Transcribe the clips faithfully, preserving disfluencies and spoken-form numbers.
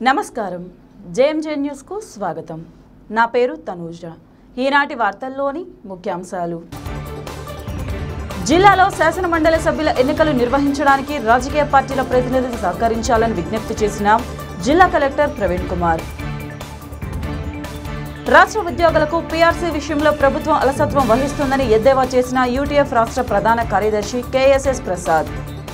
నమస్కారం JMJ news కు స్వాగతం నా పేరు తనూజ ఈనాటి వార్తల్లోని ముఖ్యాంశాలు జిల్లాలో శాసన మండలి సభ్యుల ఎన్నికలు నిర్వహించడానికి రాజకీయ పార్టీల ప్రతినిధులు సహకరించాలని విజ్ఞప్తి చేసిన జిల్లా కలెక్టర్ ప్రవీణ్ కుమార్ రాష్ట్ర ఉద్యోగులకు పీఆర్సీ విషయంలో ప్రభుత్వం అలసత్వం వహిస్తుందని ఎద్దేవా చేసిన యూటీఎఫ్ రాష్ట్ర ప్రధాన కార్యదర్శి కేఎస్ఎస్ ప్రసాద్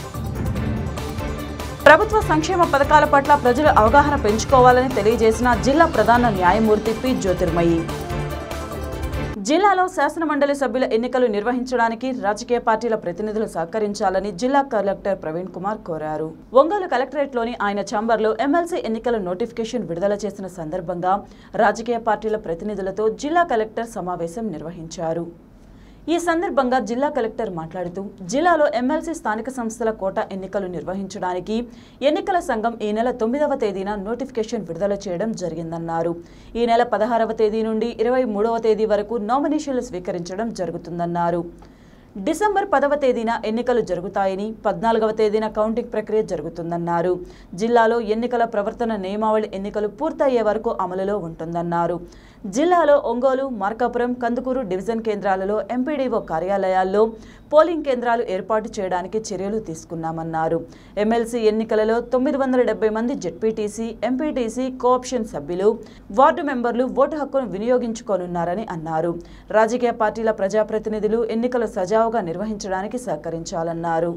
ప్రభుత్వ సంక్షేమ పథకాల పట్ల ప్రజలు అవగాహన పెంచుకోవాలని తెలియజేసిన జిల్లా ప్రధాన న్యాయమూర్తి పి జ్యోతిర్మయి జిల్లాలో శాసన మండలి సభ్యుల ఎన్నికలు నిర్వహించడానికి రాజకీయ పార్టీల ప్రతినిధులు సహకరించాలని జిల్లా కలెక్టర్ ప్రవీణ్ కుమార్ కోరారు. ఒంగోలు కలెక్టరేట్లోని ఆయన ఛాంబర్లో ఎమ్మెల్సీ ఎన్నికల నోటిఫికేషన్ విడుదల చేసిన సందర్భంగా రాజకీయ పార్టీల ప్రతినిధులతో జిల్లా కలెక్టర్ సమావేశం నిర్వహించారు. ఈ సందర్భంగా జిల్లా కలెక్టర్ మాట్లాడుతూ జిల్లాలో ఎమ్మెల్సీ స్థానిక సంస్థల కోటా ఎన్నికలు నిర్వహించడానికి ఎన్నికల సంఘం ఈ నెల తొమ్మిదవ తేదీన నోటిఫికేషన్ విడుదల చేయడం జరిగిందన్నారు. ఈ నెల పదహారవ తేదీ నుండి ఇరవై మూడవ తేదీ వరకు నామినేషన్లు స్వీకరించడం జరుగుతుందన్నారు. డిసెంబర్ పదవ తేదీన ఎన్నికలు జరుగుతాయని పద్నాలుగవ తేదీన కౌంటింగ్ ప్రక్రియ జరుగుతుందన్నారు. జిల్లాలో ఎన్నికల ప్రవర్తన నియమావళి ఎన్నికలు పూర్తయ్యే వరకు అమలులో ఉంటుందన్నారు. జిల్లాలో ఒంగోలు, మార్కాపురం, కందుకూరు డివిజన్ కేంద్రాలలో ఎంపీడీఓ కార్యాలయాల్లో పోలింగ్ కేంద్రాలు ఏర్పాటు చేయడానికి చర్యలు తీసుకున్నామన్నారు. ఎమ్మెల్సీ ఎన్నికలలో తొమ్మిది వందల డెబ్బై మంది జెడ్పీటీసీ, ఎంపీటీసీ, కోఆప్షన్ సభ్యులు, వార్డు మెంబర్లు ఓటు హక్కును వినియోగించుకోనున్నారని అన్నారు. రాజకీయ పార్టీల ప్రజాప్రతినిధులు ఎన్నికలు సజావుగా నిర్వహించడానికి సహకరించాలన్నారు.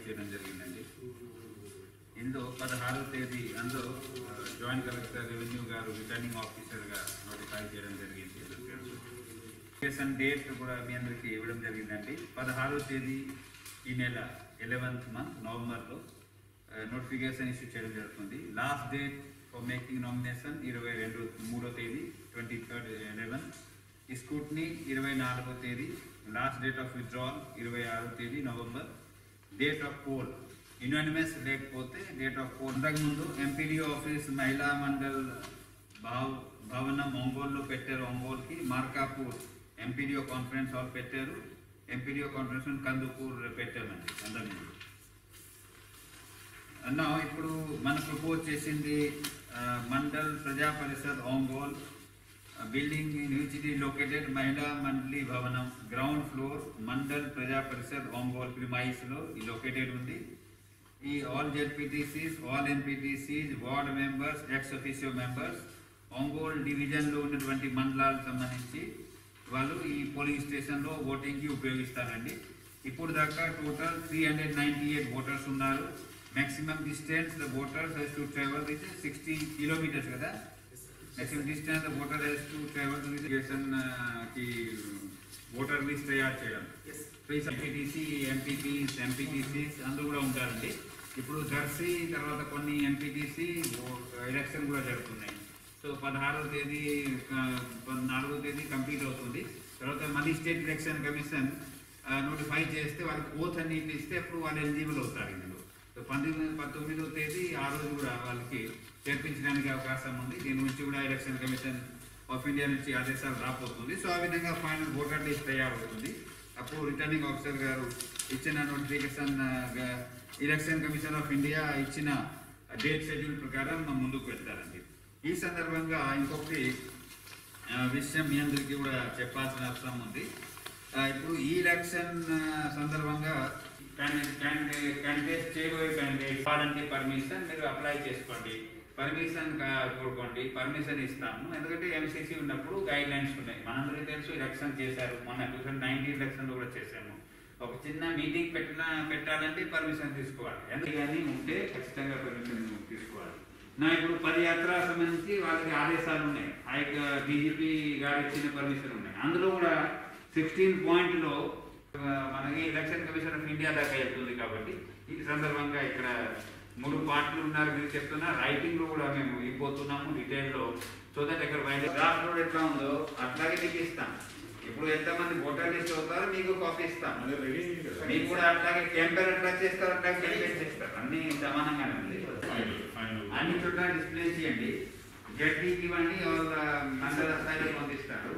డేట్ కూడా మీ అందరికీ ఇవ్వడం జరిగిందండి. పదహారవ తేదీ ఈ నెల ఎలెవెన్త్ మంత్ నవంబర్లో నోటిఫికేషన్ ఇష్యూ చేయడం జరుగుతుంది. Last date for making nomination ఇరవై రెండు మూడో తేదీ ట్వంటీ థర్డ్ ఎలెవెన్ స్కూట్నీ ఇరవై నాలుగో తేదీ లాస్ట్ డేట్ ఆఫ్ విత్డ్రాల్ ఇరవై ఆరో తేదీ November date of poll unanimous లేకపోతే డేట్ ఆఫ్ పోల్ అంతకుముందు ఎంపీడీ ఆఫీస్ మహిళా మండల్ భావ్ భవనం ఒంగోలులో పెట్టారు. ఒంగోలుకి మార్కాపూర్ ఎంపీడీఓ కాన్ఫరెన్స్ హాల్ పెట్టారు. ఎంపీడీఓ కాన్ఫరెన్స్ కందుకూర్ పెట్టామండి అందరినీ అన్న. ఇప్పుడు మనం ప్రపోజ్ చేసింది Mandal Praja Parishad Ongole building university located మహిళా మండలి భవనం గ్రౌండ్ ఫ్లోర్ మండల్ ప్రజా పరిషత్ ఒంగోల్ ప్రిమైస్లో ఈ లొకేటెడ్ ఉంది. ఈ all ZPTCs, all MPTCs, ward members, ex officio members Ongole డివిజన్లో ఉన్నటువంటి మండలాలకు సంబంధించి వాళ్ళు ఈ పోలింగ్ స్టేషన్లో ఓటింగ్కి ఉపయోగిస్తారండి. ఇప్పుడు దాకా total three hundred ninety eight voters ఉన్నారు. Maximum distance the voters has to travel is sixty kilometres కదా. Maximum distance the voter has to travel కి ఓటర్ లిస్ట్ తయారు చేయడం. ఎంపీటీసీ, ఎంపీపీస్, ఎంపీటీసీస్ అందరూ కూడా ఉంటారండి. ఇప్పుడు దర్శి తర్వాత కొన్ని ఎంపీటీసీ ఎలక్షన్ కూడా జరుగుతున్నాయి. సో పదహారవ తేదీ నాలుగో తేదీ కంప్లీట్ అవుతుంది. తర్వాత మళ్ళీ స్టేట్ ఎలక్షన్ కమిషన్ నోటిఫై చేస్తే వాళ్ళకి ఓత్ అన్ని ఇస్తే అప్పుడు వాళ్ళు ఎలిజిబుల్ అవుతారు ఇందులో. సో పంతొమ్మిది పంతొమ్మిదవ తేదీ ఆ రోజు కూడా వాళ్ళకి చేర్పించడానికి అవకాశం ఉంది. దీని నుంచి కూడా ఎలక్షన్ కమిషన్ ఆఫ్ ఇండియా నుంచి ఆదేశాలు రాబోతుంది. సో ఆ విధంగా ఫైనల్ ఓటర్ లిస్ట్ తయారవుతుంది. అప్పుడు రిటర్నింగ్ ఆఫీసర్ గారు ఇచ్చిన notification election commission of India ఇచ్చిన డేట్ షెడ్యూల్ ప్రకారం ముందుకు వెళ్తారండి. ఈ సందర్భంగా ఇంకొకటి విషయం మీ అందరికీ కూడా చెప్పాల్సిన అవసరం ఉంది. ఇప్పుడు ఈ ఎలక్షన్ సందర్భంగా క్యాండిడేట్ క్యాండిడేట్ చేయబోయే క్యాండిడేట్ ఇవ్వాలంటే పర్మిషన్ మీరు అప్లై చేసుకోండి. పర్మిషన్ కోరుకోండి, పర్మిషన్ ఇస్తాము. ఎందుకంటే ఎంసీసీ ఉన్నప్పుడు గైడ్ లైన్స్ ఉన్నాయి. మనందరికీ తెలుసు ఎలక్షన్ చేశారు. మొన్న టూ థౌసండ్ నైన్టీన్ ఎలక్షన్లో కూడా చేశాము. ఒక చిన్న మీటింగ్ పెట్టిన పెట్టాలంటే పర్మిషన్ తీసుకోవాలి. ఎందుకని ఉంటే ఖచ్చితంగా పర్మిషన్ తీసుకోవాలి. నా ఇప్పుడు పదయాత్ర సంబంధించి వాళ్ళకి ఆదేశాలు ఉన్నాయి. ఆ యొక్క డీజీపీ గారు ఇచ్చిన పర్మిషన్ ఉన్నాయి. అందులో కూడా సిక్స్టీన్ పాయింట్లో మనకి ఎలక్షన్ కమిషన్ ఆఫ్ ఇండియా దాకా వెళ్తుంది. కాబట్టి ఈ సందర్భంగా ఇక్కడ మూడు పార్టీలు ఉన్నారు. మీరు చెప్తున్నా రైటింగ్లో కూడా మేము ఇవ్వబోతున్నాము డీటెయిల్లో. సో దట్ ఇక్కడ డ్రాఫ్ట్ రోడ్ ఎట్లా ఉందో అట్లాగే మీకు ఇస్తాం. ఇప్పుడు ఎంతమంది ఓటర్ లిస్ట్ అవుతారో మీకు కాపీ ఇస్తాం. మీకు కూడా అట్లాగే క్యాంపెయిన్ ఎట్లా చేస్తారు అట్లాగే క్యాంపెయిన్ చేస్తారు. అన్ని సమానంగానే ఉంది. అన్ని చోట్ల డిస్ప్లే చేయండి. జడ్పీకి ఇవ్వండి, వాళ్ళ మండల స్థాయిలో పంపిస్తారు.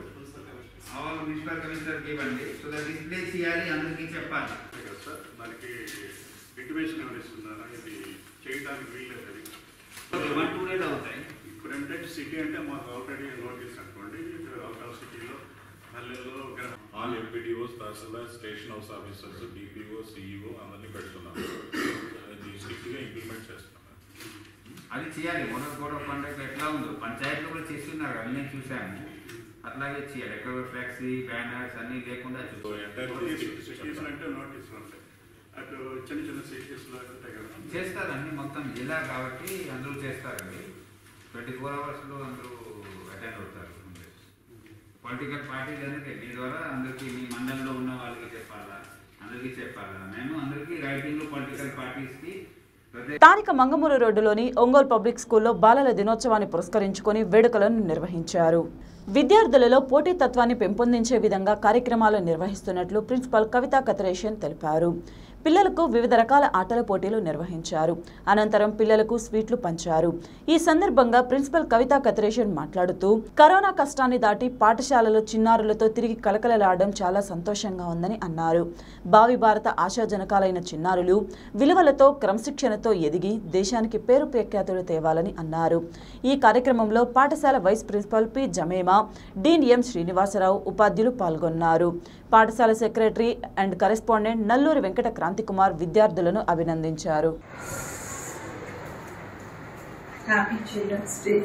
ఆల్ మున్సిపల్ కమిషనర్కి ఇవ్వండి. సో దట్ డిస్ప్లే చేయాలి, అందరికీ చెప్పాలి. దానికి ఇంటిమేషన్ ఎవరు ఇస్తున్నారా? ఇది చేయడానికి వీల్లేదు. వన్ టూ డేస్ అవుతాయి. ఇప్పుడంటే సిటీ అంటే మాకు ఆల్రెడీ నోటీస్ అనుకోండి, అవుట్ ఆఫ్ సిటీలో పల్లెల్లో all MPDOs, tahsildar, station house officers, DPO, CEO అందరినీ పెడుతున్నాము. అది స్ట్రిక్ట్గా ఇంప్లిమెంట్ చేస్తున్నాం. అది చేయాలి. మొదటి గొడవ పండుగ ఎట్లా ఉందో పంచాయతీలో కూడా చేస్తున్నారు, అవి నేను చూశాను. అట్లాగే చేయాలి. ఎక్కడ ఫ్లెక్సీ బ్యానర్స్ అన్నీ లేకుండా సిటీస్లో అంటే నోటీసులు ఉంటాయి. అటు చిన్న చిన్న సిటీస్లో ఉంటాయి కదా, చేస్తారు అన్ని. మొత్తం జిల్లా కాబట్టి అందరూ చేస్తారండి. ట్వంటీ ఫోర్ అవర్స్లో అందరూ అటెండ్ అవుతారు. పొలిటికల్ పార్టీస్ అందుకే మీ ద్వారా అందరికీ మీ మండలంలో ఉన్న వాళ్ళకి చెప్పాలా, అందరికీ చెప్పాలా. మేము అందరికీ రైటింగ్లో పొలిటికల్ పార్టీస్కి. స్థానిక మంగమూరు రోడ్డులోని ఒంగోలు పబ్లిక్ స్కూల్లో బాలల దినోత్సవాన్ని పురస్కరించుకొని వేడుకలను నిర్వహించారు. విద్యార్థులలో పోటీతత్వాన్ని పెంపొందించే విధంగా కార్యక్రమాలు నిర్వహిస్తున్నట్లు ప్రిన్సిపల్ కవితా కత్రేషన్ తెలిపారు. పిల్లలకు వివిధ రకాల ఆటల పోటీలు నిర్వహించారు. అనంతరం పిల్లలకు స్వీట్లు పంచారు. ఈ సందర్భంగా ప్రిన్సిపల్ కవితా కత్రేషన్ మాట్లాడుతూ కరోనా కష్టాన్ని దాటి పాఠశాలలో చిన్నారులతో తిరిగి కలకలలాడడం చాలా సంతోషంగా ఉందని అన్నారు. భావి భారత ఆశాజనకాలైన చిన్నారులు విలువలతో క్రమశిక్షణతో ఎదిగి దేశానికి పేరు ప్రఖ్యాతులు తేవాలని అన్నారు. ఈ కార్యక్రమంలో పాఠశాల vice principal P Jamema, dean M Srinivasarao, ఉపాధ్యులు పాల్గొన్నారు. పాఠశాల secretary and correspondent Nalluri Venkata Kranthikumar విద్యార్థులను అభినందించారు. Happy Children's Day.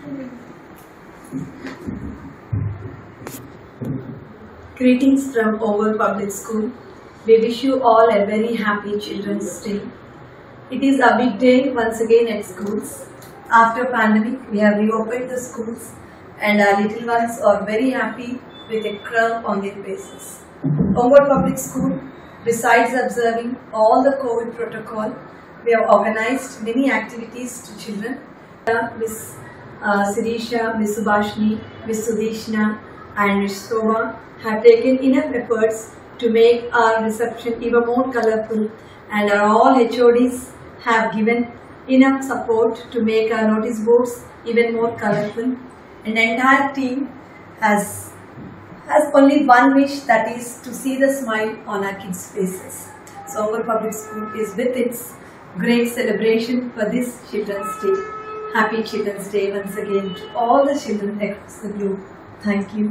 Greetings from Ongole Public School. We wish you all a very happy Children's Day. It is a big day once again at schools. After pandemic, we have reopened the schools and our little ones are very happy with a crown on their faces. Ongole Public School, besides observing all the COVID protocol, we have organized many activities to children. Miss uh, Sirisha, Miss Subhashni, Miss Sudeshna and Miss Shova have taken enough efforts to make our reception even more colorful, and our all H O Ds have given enough support to make our notice boards even more colorful. And the entire team has has only one wish, that is to see the smile on our kids' faces. So Ongole Public School is with its great celebration for this Children's Day. Happy Children's Day once again to all the children across the globe. Thank you.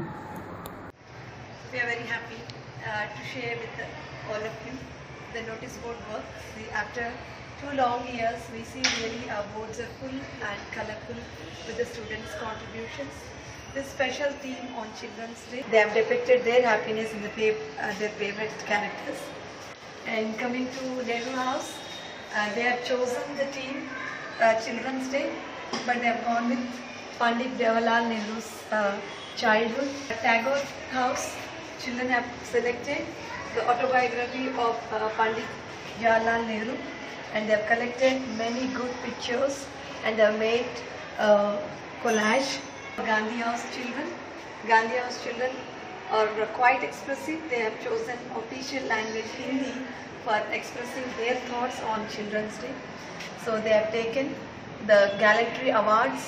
We are very happy uh, to share with the, all of you the notice board work. We, after two long years, we see really our boards are full and colorful with the students' contributions. This special theme on Children's Day, they have depicted their happiness in the uh, their favorite characters. And coming to Nehru House, uh, they have chosen the theme uh, Children's Day, but they have gone with Pandit Jawaharlal Nehru's uh, childhood. At Tagore House, children have selected the autobiography of uh, Pandit Jawaharlal Nehru, and they have collected many good pictures and they have made uh, collage. Gandhi House children, Gandhi House children are quite expressive. They have chosen official language Hindi for expressing their thoughts on Children's Day. So they have taken the Gallantry Awards.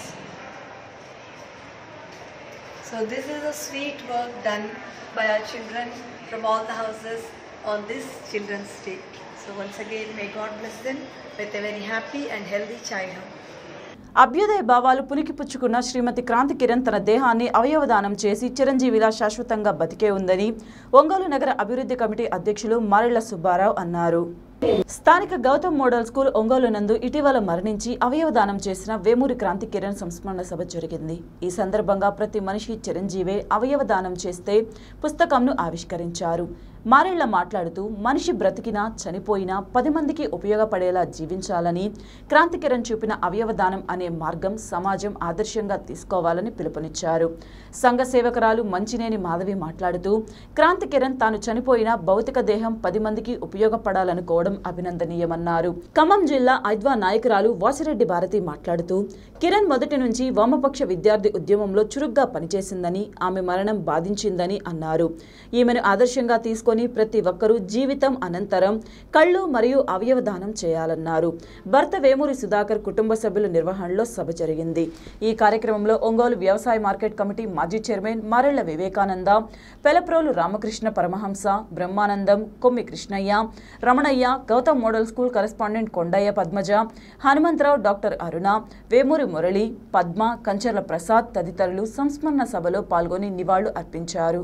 So this is a sweet work done by our children from all the houses on this Children's Day. So once again, may God bless them with a very happy and healthy childhood. అభ్యుదయ భావాలు పులికిపుచ్చుకున్న శ్రీమతి క్రాంతి కిరణ్ తన దేహాన్ని అవయవదానం చేసి చిరంజీవిలా శాశ్వతంగా బతికే ఉందని ఒంగోలు నగర అభివృద్ధి కమిటీ అధ్యక్షులు మారెళ్ల సుబ్బారావు అన్నారు. స్థానిక గౌతమ్ మోడల్ స్కూల్ ఒంగోలు నందు ఇటీవల మరణించి అవయవదానం చేసిన వేమూరి క్రాంతి కిరణ్ సంస్మరణ సభ జరిగింది. ఈ సందర్భంగా ప్రతి మనిషి చిరంజీవే అవయవదానం చేస్తే పుస్తకంను ఆవిష్కరించారు. మారెళ్ల మాట్లాడుతూ మనిషి బ్రతికినా చనిపోయినా పది మందికి ఉపయోగపడేలా జీవించాలని, క్రాంతి కిరణ్ చూపిన అవయవదానం అనే మార్గం సమాజం ఆదర్శంగా తీసుకోవాలని పిలుపునిచ్చారు. సంఘ సేవకురాలు మంచినేని మాధవి మాట్లాడుతూ క్రాంతి కిరణ్ తాను చనిపోయినా భౌతిక దేహం పది మందికి ఉపయోగపడాలనుకోవడం అభినందనీయమన్నారు. ఖమ్మం జిల్లా ఐద్వా నాయకురాలు వాసిరెడ్డి భారతి మాట్లాడుతూ కిరణ్ మొదటి నుంచి వామపక్ష విద్యార్థి ఉద్యమంలో చురుగ్గా పనిచేసిందని, ఆమె మరణం బాధించిందని అన్నారు. ఈమెను ఆదర్శంగా తీసుకొని తెలుసుకొని ప్రతి ఒక్కరూ జీవితం అనంతరం కళ్ళు మరియు అవయవ దానం చేయాలన్నారు. భర్త వేమూరి సుధాకర్ కుటుంబ సభ్యుల నిర్వహణలో సభ జరిగింది. ఈ కార్యక్రమంలో ఒంగోలు వ్యవసాయ మార్కెట్ కమిటీ మాజీ chairman Marella Vivekananda, Pelaprolu Ramakrishna Paramahamsa, Brahmanandam, Kommi Krishnaiah, Ramanaiah, Gautam model school correspondent Kondaiah Padmaja, Hanumantharao, doctor Aruna, Vemuri Murali, Padma, Kancharla Prasad తదితరులు సంస్మరణ సభలో పాల్గొని నివాళులు అర్పించారు.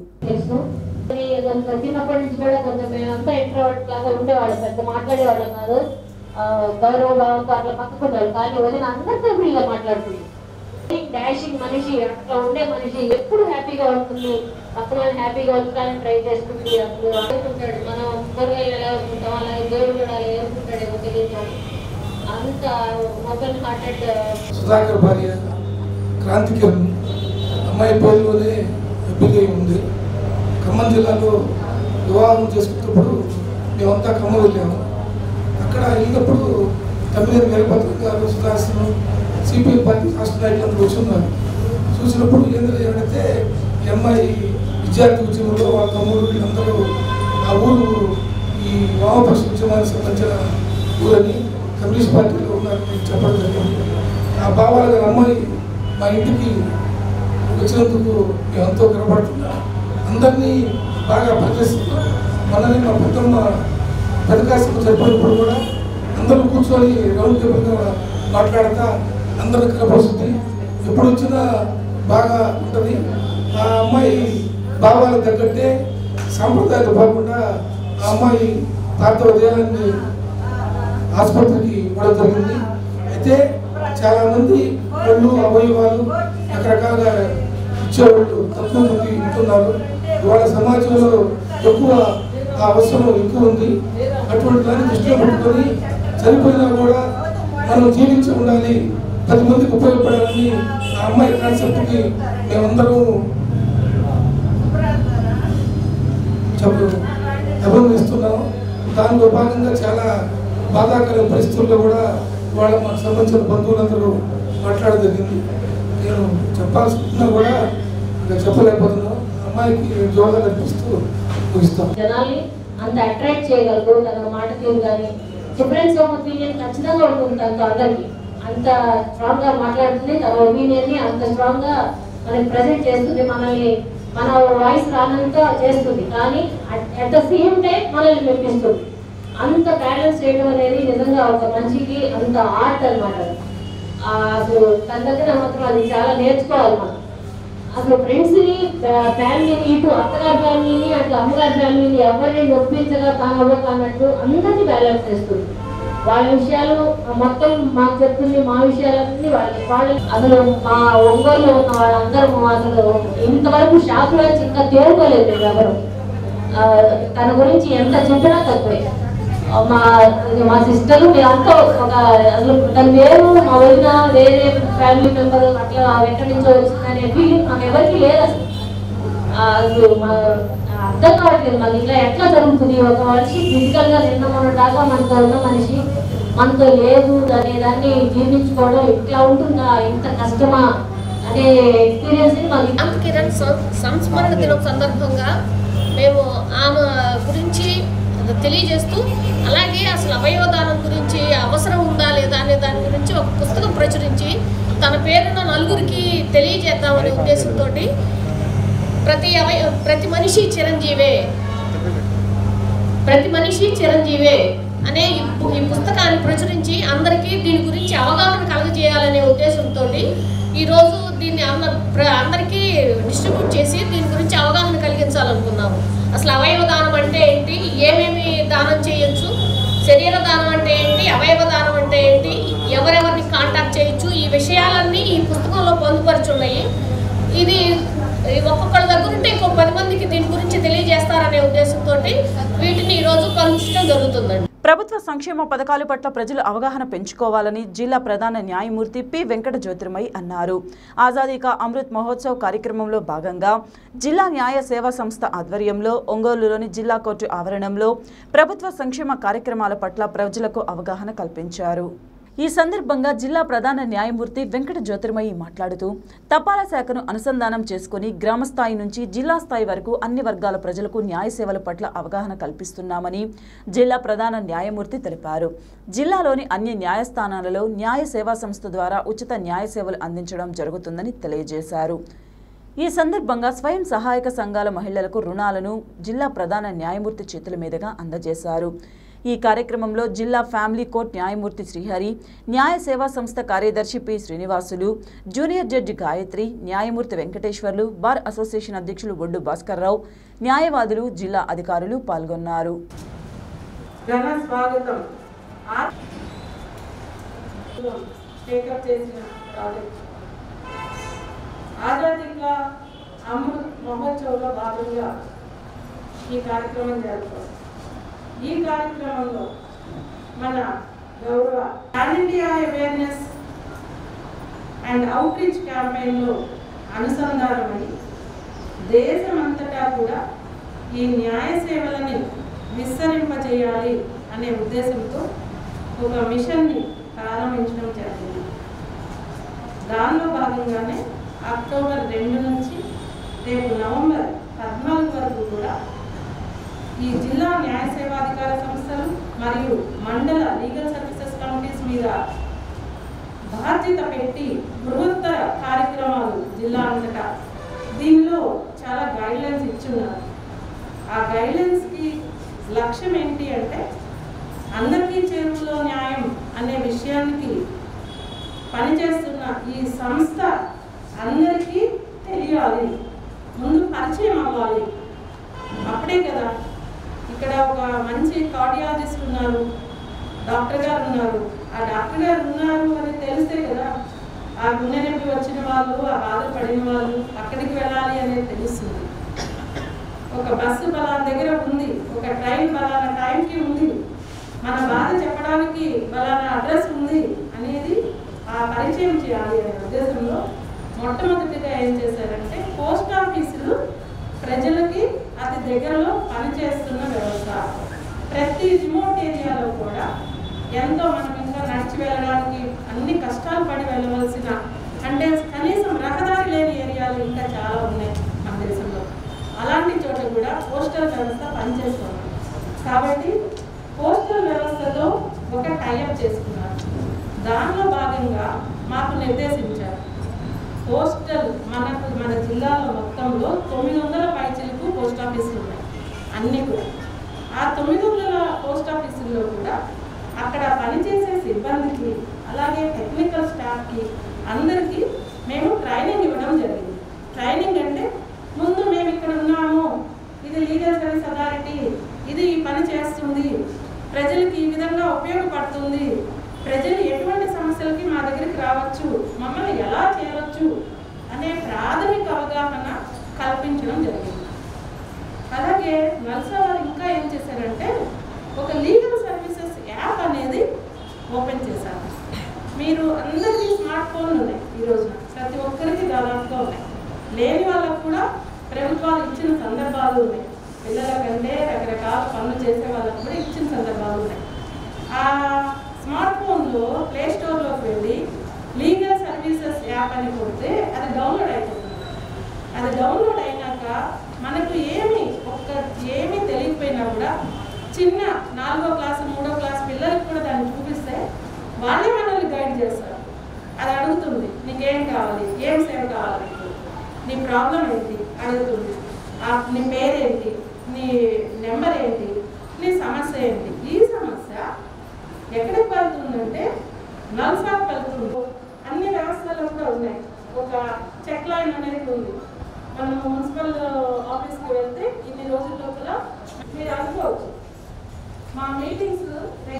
చిన్నప్పటి నుంచి కూడా కొంచెం మేమంతా ఇంట్రోవర్ట్ లాగా ఉండేవాళ్ళం, పెద్ద మాట్లాడేవాళ్ళం కాదు, గౌరవ భావంతో అట్లా పక్కకునేవాళ్ళు. కానీ వదిన అందరితో ఫ్రీగా మాట్లాడుతుంది. డాషింగ్ మనిషి, అట్లా ఉండే మనిషి, ఎప్పుడు హ్యాపీగా ఉంటుంది, పక్కన హ్యాపీగా ఉంచడానికి ట్రై చేస్తుంది. అసలు అనుకుంటాడు మనం కూరగాయలు ఎలా అనుకుంటాం, అలాగే దేవుడు అలా ఏరుకుంటాడేమో తెలియదు. అంత ఓపెన్ హార్టెడ్. సుధాకర్ భార్య క్రాంతికిరణ్ అమ్మాయి పేరులోనే ఎంపికై ఉంది. ఖమ్మం జిల్లాలో వివాహం చేసుకున్నప్పుడు మేమంతా ఖమ్మం వెళ్ళాము. అక్కడ వెళ్ళినప్పుడు తమ్మినేని వీరభద్రం గారు, సుధాకర్, సిపిఎం పార్టీ రాష్ట్ర నాయకులందరూ వచ్చి ఉన్నారు. చూసినప్పుడు ఏంటంటే ఏమంటే ఈ అమ్మాయి విద్యార్థి ఉద్యమంలో వాళ్ళ తమ్ముడు వీళ్ళందరూ ఆ ఊరు ఈ వామపక్ష ఉద్యమానికి సంబంధించిన ఊరని కమ్యూనిస్ట్ పార్టీలో ఉన్నారని చెప్పడం జరిగింది. ఆ భావాల గారి అమ్మాయి మా ఇంటికి వచ్చినందుకు మేము ఎంతో గర్వపడుతున్నాం. అందరినీ బాగా పరిచయిస్తున్నాం. మనల్ని మా పెద్దమ్మ ప్రతికాశం చెప్పినప్పుడు కూడా అందరూ కూర్చొని రౌండ్ టేబుల్గా మాట్లాడతా అందరిని కలపరుస్తుంది. ఎప్పుడు వచ్చినా బాగా ఉంటుంది. ఆ అమ్మాయి భావాలకు తగ్గట్టే సాంప్రదాయాలు కాకుండా ఆ అమ్మాయి పార్థివ దేహాన్ని ఆసుపత్రికి ఇవ్వడం జరిగింది. అయితే చాలామంది కళ్ళు, అవయవాలు రకరకాలుగా ఇచ్చేవాళ్ళు తక్కువ మంది ఉంటున్నారు. ఇవాళ సమాజంలో ఎక్కువ ఆ అవసరం ఎక్కువ ఉంది. అటువంటి దాన్ని దృష్టిలో పెట్టుకొని చనిపోయినా కూడా మనం జీవించి ఉండాలి, పది మందికి ఉపయోగపడాలని ఆ అమ్మాయి కాన్సెప్ట్కి మేమందరం చెప్పు అభినందిస్తున్నాము. దానిలో భాగంగా చాలా బాధాకర పరిస్థితుల్లో కూడా వాళ్ళ మాకు సంబంధించిన బంధువులందరూ మాట్లాడడం జరిగింది. నేను చెప్పాల్సిన కూడా ఇంకా చెప్పలేకపోతున్నాను. అమ్మాయికి జోగా అనిపిస్తూ ముగిస్తాం. జనాల్ని అంత అట్రాక్ట్ చేయగలరు. తన మాట తీరు కానీ డిఫరెన్స్ ఆఫ్ ఒపీనియన్ ఖచ్చితంగా ఉంటుంది. తనతో అందరికి అంత స్ట్రాంగ్ గా మాట్లాడుతుంది. తన ఒపీనియన్ ని అంత స్ట్రాంగ్ గా మనకి ప్రజెంట్ చేస్తుంది. మనల్ని మన వాయిస్ రానంత చేస్తుంది, కానీ అట్ ద సేమ్ టైం మనల్ని మెప్పిస్తుంది. అంత బ్యాలెన్స్ చేయడం అనేది నిజంగా ఒక మనిషికి అంత ఆర్ట్ అనమాట. అసలు తన దగ్గర మాత్రం అది చాలా నేర్చుకోవాలి మనం. అసలు ఫ్రెండ్స్ని, ఫ్యామిలీని, ఇటు అత్తగారి ఫ్యామిలీని, అటు అమ్మగారి ఫ్యామిలీని ఎవరిని నొప్పించగా తాను అవ్వక అన్నట్టు అందరినీ బ్యాలెన్స్ చేస్తుంది. వాళ్ళ విషయాలు మొత్తం మాకు చెప్తుంది, మా విషయాలన్నీ వాళ్ళకి వాళ్ళు అసలు మా ఒంగోలులో ఉన్న వాళ్ళందరూ అసలు ఇంతవరకు షాక్ లో ఇంకా తేరుకోలేదు ఎవరు. తన గురించి ఎంత చెప్పినా తక్కువే. మా మా సిస్టర్ మేమంతా ఒక అసలు తను వేరు, మా వదిన వేరే ఫ్యామిలీ మెంబర్ అట్లా ఎక్కడి నుంచో వచ్చిందనే ఫీలింగ్ మాకు ఎవరికి లేదు అసలు. అసలు మా అర్థం కావట్లేదు మాకు ఇట్లా ఎట్లా జరుగుతుంది. ఒక మనిషి ఫిజికల్ గా నిన్న మొన్న దాకా మనతో ఉన్న మనిషి మనతో లేదు అనే దాన్ని జీర్ణించుకోవడం ఇట్లా ఉంటుందా, ఇంత కష్టమా అనే ఎక్స్పీరియన్స్ మాకు. కిరణ్ సంస్మరణ దినం సందర్భంగా మేము ఆమె గురించి తెలియజేస్తూ, అలాగే అసలు అవయవదానం గురించి అవసరం ఉందా లేదా అనే దాని గురించి ఒక పుస్తకం ప్రచురించి తన పేరున నలుగురికి తెలియజేద్దామనే ఉద్దేశంతో ప్రతి అవయ ప్రతి మనిషి చిరంజీవే ప్రతి మనిషి చిరంజీవే అనే ఈ పుస్తకాన్ని ప్రచురించి అందరికీ దీని గురించి అవగాహన కలగజేయాలనే ఉద్దేశంతో ఈరోజు దీన్ని అందరు అందరికీ డిస్ట్రిబ్యూట్ చేసి దీని గురించి అవగాహన కలిగించాలనుకున్నాము. అసలు అవయవ దానం అంటే ఏంటి, ఏమేమి దానం చేయొచ్చు, శరీర దానం అంటే ఏంటి, అవయవ దానం అంటే ఏంటి, ఎవరెవరిని కాంటాక్ట్ చేయొచ్చు, ఈ విషయాలన్నీ ఈ పుస్తకంలో పొందుపరుచున్నాయి. ఇది ఒక్కొక్కళ్ళ దగ్గర ఉంటే ఇంకో పది మందికి దీని గురించి తెలియజేస్తారనే ఉద్దేశంతో వీటిని ఈరోజు పంచడం జరుగుతుందండి. ప్రభుత్వ సంక్షేమ పథకాల పట్ల ప్రజలు అవగాహన పెంచుకోవాలని జిల్లా ప్రధాన న్యాయమూర్తి పి వెంకట జ్యోతిర్మయి అన్నారు. ఆజాదీ కా అమృత్ మహోత్సవ్ కార్యక్రమంలో భాగంగా జిల్లా న్యాయ సేవా సంస్థ ఆధ్వర్యంలో ఒంగోలులోని జిల్లా కోర్టు ఆవరణంలో ప్రభుత్వ సంక్షేమ కార్యక్రమాల పట్ల ప్రజలకు అవగాహన కల్పించారు. ఈ సందర్భంగా జిల్లా ప్రధాన న్యాయమూర్తి వెంకట జ్యోతిర్మయి మాట్లాడుతూ తపాలా శాఖను అనుసంధానం చేసుకుని గ్రామ స్థాయి నుంచి జిల్లా స్థాయి వరకు అన్ని వర్గాల ప్రజలకు న్యాయ సేవల పట్ల అవగాహన కల్పిస్తున్నామని జిల్లా ప్రధాన న్యాయమూర్తి తెలిపారు. జిల్లాలోని అన్ని న్యాయస్థానాలలో న్యాయ సేవా సంస్థ ద్వారా ఉచిత న్యాయ సేవలు అందించడం జరుగుతుందని తెలియజేశారు. ఈ సందర్భంగా స్వయం సహాయక సంఘాల మహిళలకు రుణాలను జిల్లా ప్రధాన న్యాయమూర్తి చేతుల మీదుగా అందజేశారు. ఈ కార్యక్రమంలో జిల్లా ఫ్యామిలీ కోర్టు న్యాయమూర్తి శ్రీహరి, న్యాయ సేవా సంస్థ కార్యదర్శి P Srinivasulu, junior judge Gayathri, న్యాయమూర్తి వెంకటేశ్వర్లు, బార్ అసోసియేషన్ అధ్యక్షులు బొడ్డు భాస్కర్రావు, న్యాయవాదులు, జిల్లా అధికారులు పాల్గొన్నారు. ఈ కార్యక్రమం జరుగుతుంది. ఈ కార్యక్రమంలో మన గౌరవ pan India awareness and outreach క్యాంపెయిన్లో అనుసంధానమై దేశమంతటా కూడా ఈ న్యాయ సేవలని విస్తరింపజేయాలి అనే ఉద్దేశంతో ఒక మిషన్ని ప్రారంభించడం జరిగింది. దానిలో భాగంగానే అక్టోబర్ రెండు నుంచి రేపు నవంబర్ పద్నాలుగు వరకు కూడా ఈ జిల్లా న్యాయ సేవాధికార సంస్థలు మరియు మండల లీగల్ సర్వీసెస్ కమిటీస్ మీద బాధ్యత పెట్టి బృహత్తర కార్యక్రమాలు జిల్లా అంతటా దీనిలో చాలా గైడ్లైన్స్ ఇచ్చున్నారు. ఆ గైడ్లైన్స్కి లక్ష్యం ఏంటి అంటే అందరికీ చేరువలో న్యాయం అనే విషయానికి పనిచేస్తున్న ఈ సంస్థ అందరికీ తెలియాలి, ముందు పరిచయం అవ్వాలి. అప్పుడే కదా ఇక్కడ ఒక మంచి కార్డియాలజిస్ట్ ఉన్నారు, డాక్టర్ గారు ఉన్నారు, ఆ డాక్టర్ గారు ఉన్నారు అని తెలిస్తే కదా ఆ గుండె నొప్పి వచ్చిన వాళ్ళు, ఆ బాధపడిన వాళ్ళు అక్కడికి వెళ్ళాలి అనేది తెలుస్తుంది. ఒక బస్సు బలాన దగ్గర ఉంది, ఒక ట్రైన్ బలాన టైంకి ఉంది, మన బాధ చెప్పడానికి బలానా అడ్రస్ ఉంది అనేది ఆ పరిచయం చేయాలి అనే ఉద్దేశంలో మొట్టమొదటిగా ఏం చేశారంటే పోస్ట్ ఆఫీసులు ప్రజలకి అతి దగ్గరలో పనిచేస్తున్న వ్యవస్థ. ప్రతి రిమోట్ ఏరియాలో కూడా ఎంతో మనం ఇంకా నడిచి వెళ్ళడానికి అన్ని కష్టాలు పడి వెళ్ళవలసిన, అంటే కనీసం రహదారి లేని ఏరియాలు ఇంకా చాలా ఉన్నాయి మన దేశంలో. అలాంటి చోట కూడా పోస్టల్ వ్యవస్థ పనిచేస్తుంది. కాబట్టి పోస్టల్ వ్యవస్థతో ఒక టైఅప్ చేసుకున్నారు. దానిలో భాగంగా మాకు నిర్దేశించారు పోస్టల్ మనకు మన జిల్లాలో మొత్తంలో తొమ్మిది వందల పైచలకు పోస్ట్ ఆఫీసులు ఉన్నాయి అన్నీ కూడా. ఆ తొమ్మిది వందల పోస్ట్ ఆఫీసుల్లో కూడా అక్కడ పనిచేసే సిబ్బందికి అలాగే టెక్నికల్ స్టాఫ్కి అందరికీ మేము ట్రైనింగ్ ఇవ్వడం జరిగింది. ట్రైనింగ్ అంటే ముందు మేము ఇక్కడ ఉన్నాము, ఇది లీగల్ సర్వీస్ అథారిటీ, ఇది ఈ పని చేస్తుంది, ప్రజలకి ఈ విధంగా ఉపయోగపడుతుంది, ప్రజలు ఎటువంటి సమస్యలకి మా దగ్గరికి రావచ్చు, మమ్మల్ని ఎలా చేయవచ్చు అనే ప్రాథమిక అవగాహన కల్పించడం జరిగింది. అలాగే నల్సా వారు ఇంకా ఏం చేశారంటే ఒక లీగల్ సర్వీసెస్ యాప్ అనేది ఓపెన్ చేశారు. మీరు అందరికీ స్మార్ట్ ఫోన్లు ఉన్నాయి ఈ రోజున, ప్రతి ఒక్కరికి దాదాపుగా ఉన్నాయి. లేని వాళ్ళకు కూడా ప్రభుత్వాలు ఇచ్చిన సందర్భాలు ఉన్నాయి. పిల్లల కంటే రకరకాల పనులు చేసే వాళ్ళకు కూడా ఇచ్చిన సందర్భాలు ఉన్నాయి. ఆ స్మార్ట్ ఫోన్లో ప్లే స్టోర్లోకి వెళ్ళి లీగల్ సర్వీసెస్ యాప్ అని కొడితే అది డౌన్లోడ్ అయిపోతుంది. అది డౌన్లోడ్ అయినాక మనకు ఏమి ఒక్క ఏమీ తెలియకపోయినా కూడా చిన్న నాలుగో క్లాసు మూడో క్లాస్ పిల్లలకు కూడా దాన్ని చూపిస్తే వాళ్ళే మనల్ని గైడ్ చేస్తారు. అది అడుగుతుంది, నీకేం కావాలి, ఏం సేవ కావాలి, నీకు నీ ప్రాబ్లం ఏంటి అడుగుతుంది, నీ పేరేంటి, నీ నెంబర్ ఏంటి, నీ సమస్య ఏంటి. ఈ సమస్య ఎక్కడికి వెళ్తుందంటే నల్సాకు వెళ్తుంది. అన్ని వ్యవస్థలు కూడా ఉన్నాయి. ఒక చెక్ లైన్ అనేది ఉంది. మనం మున్సిపల్ ఆఫీస్కి వెళ్తే ఇన్ని రోజుల లోపల మీరు అనుకోవచ్చు మా మీటింగ్స్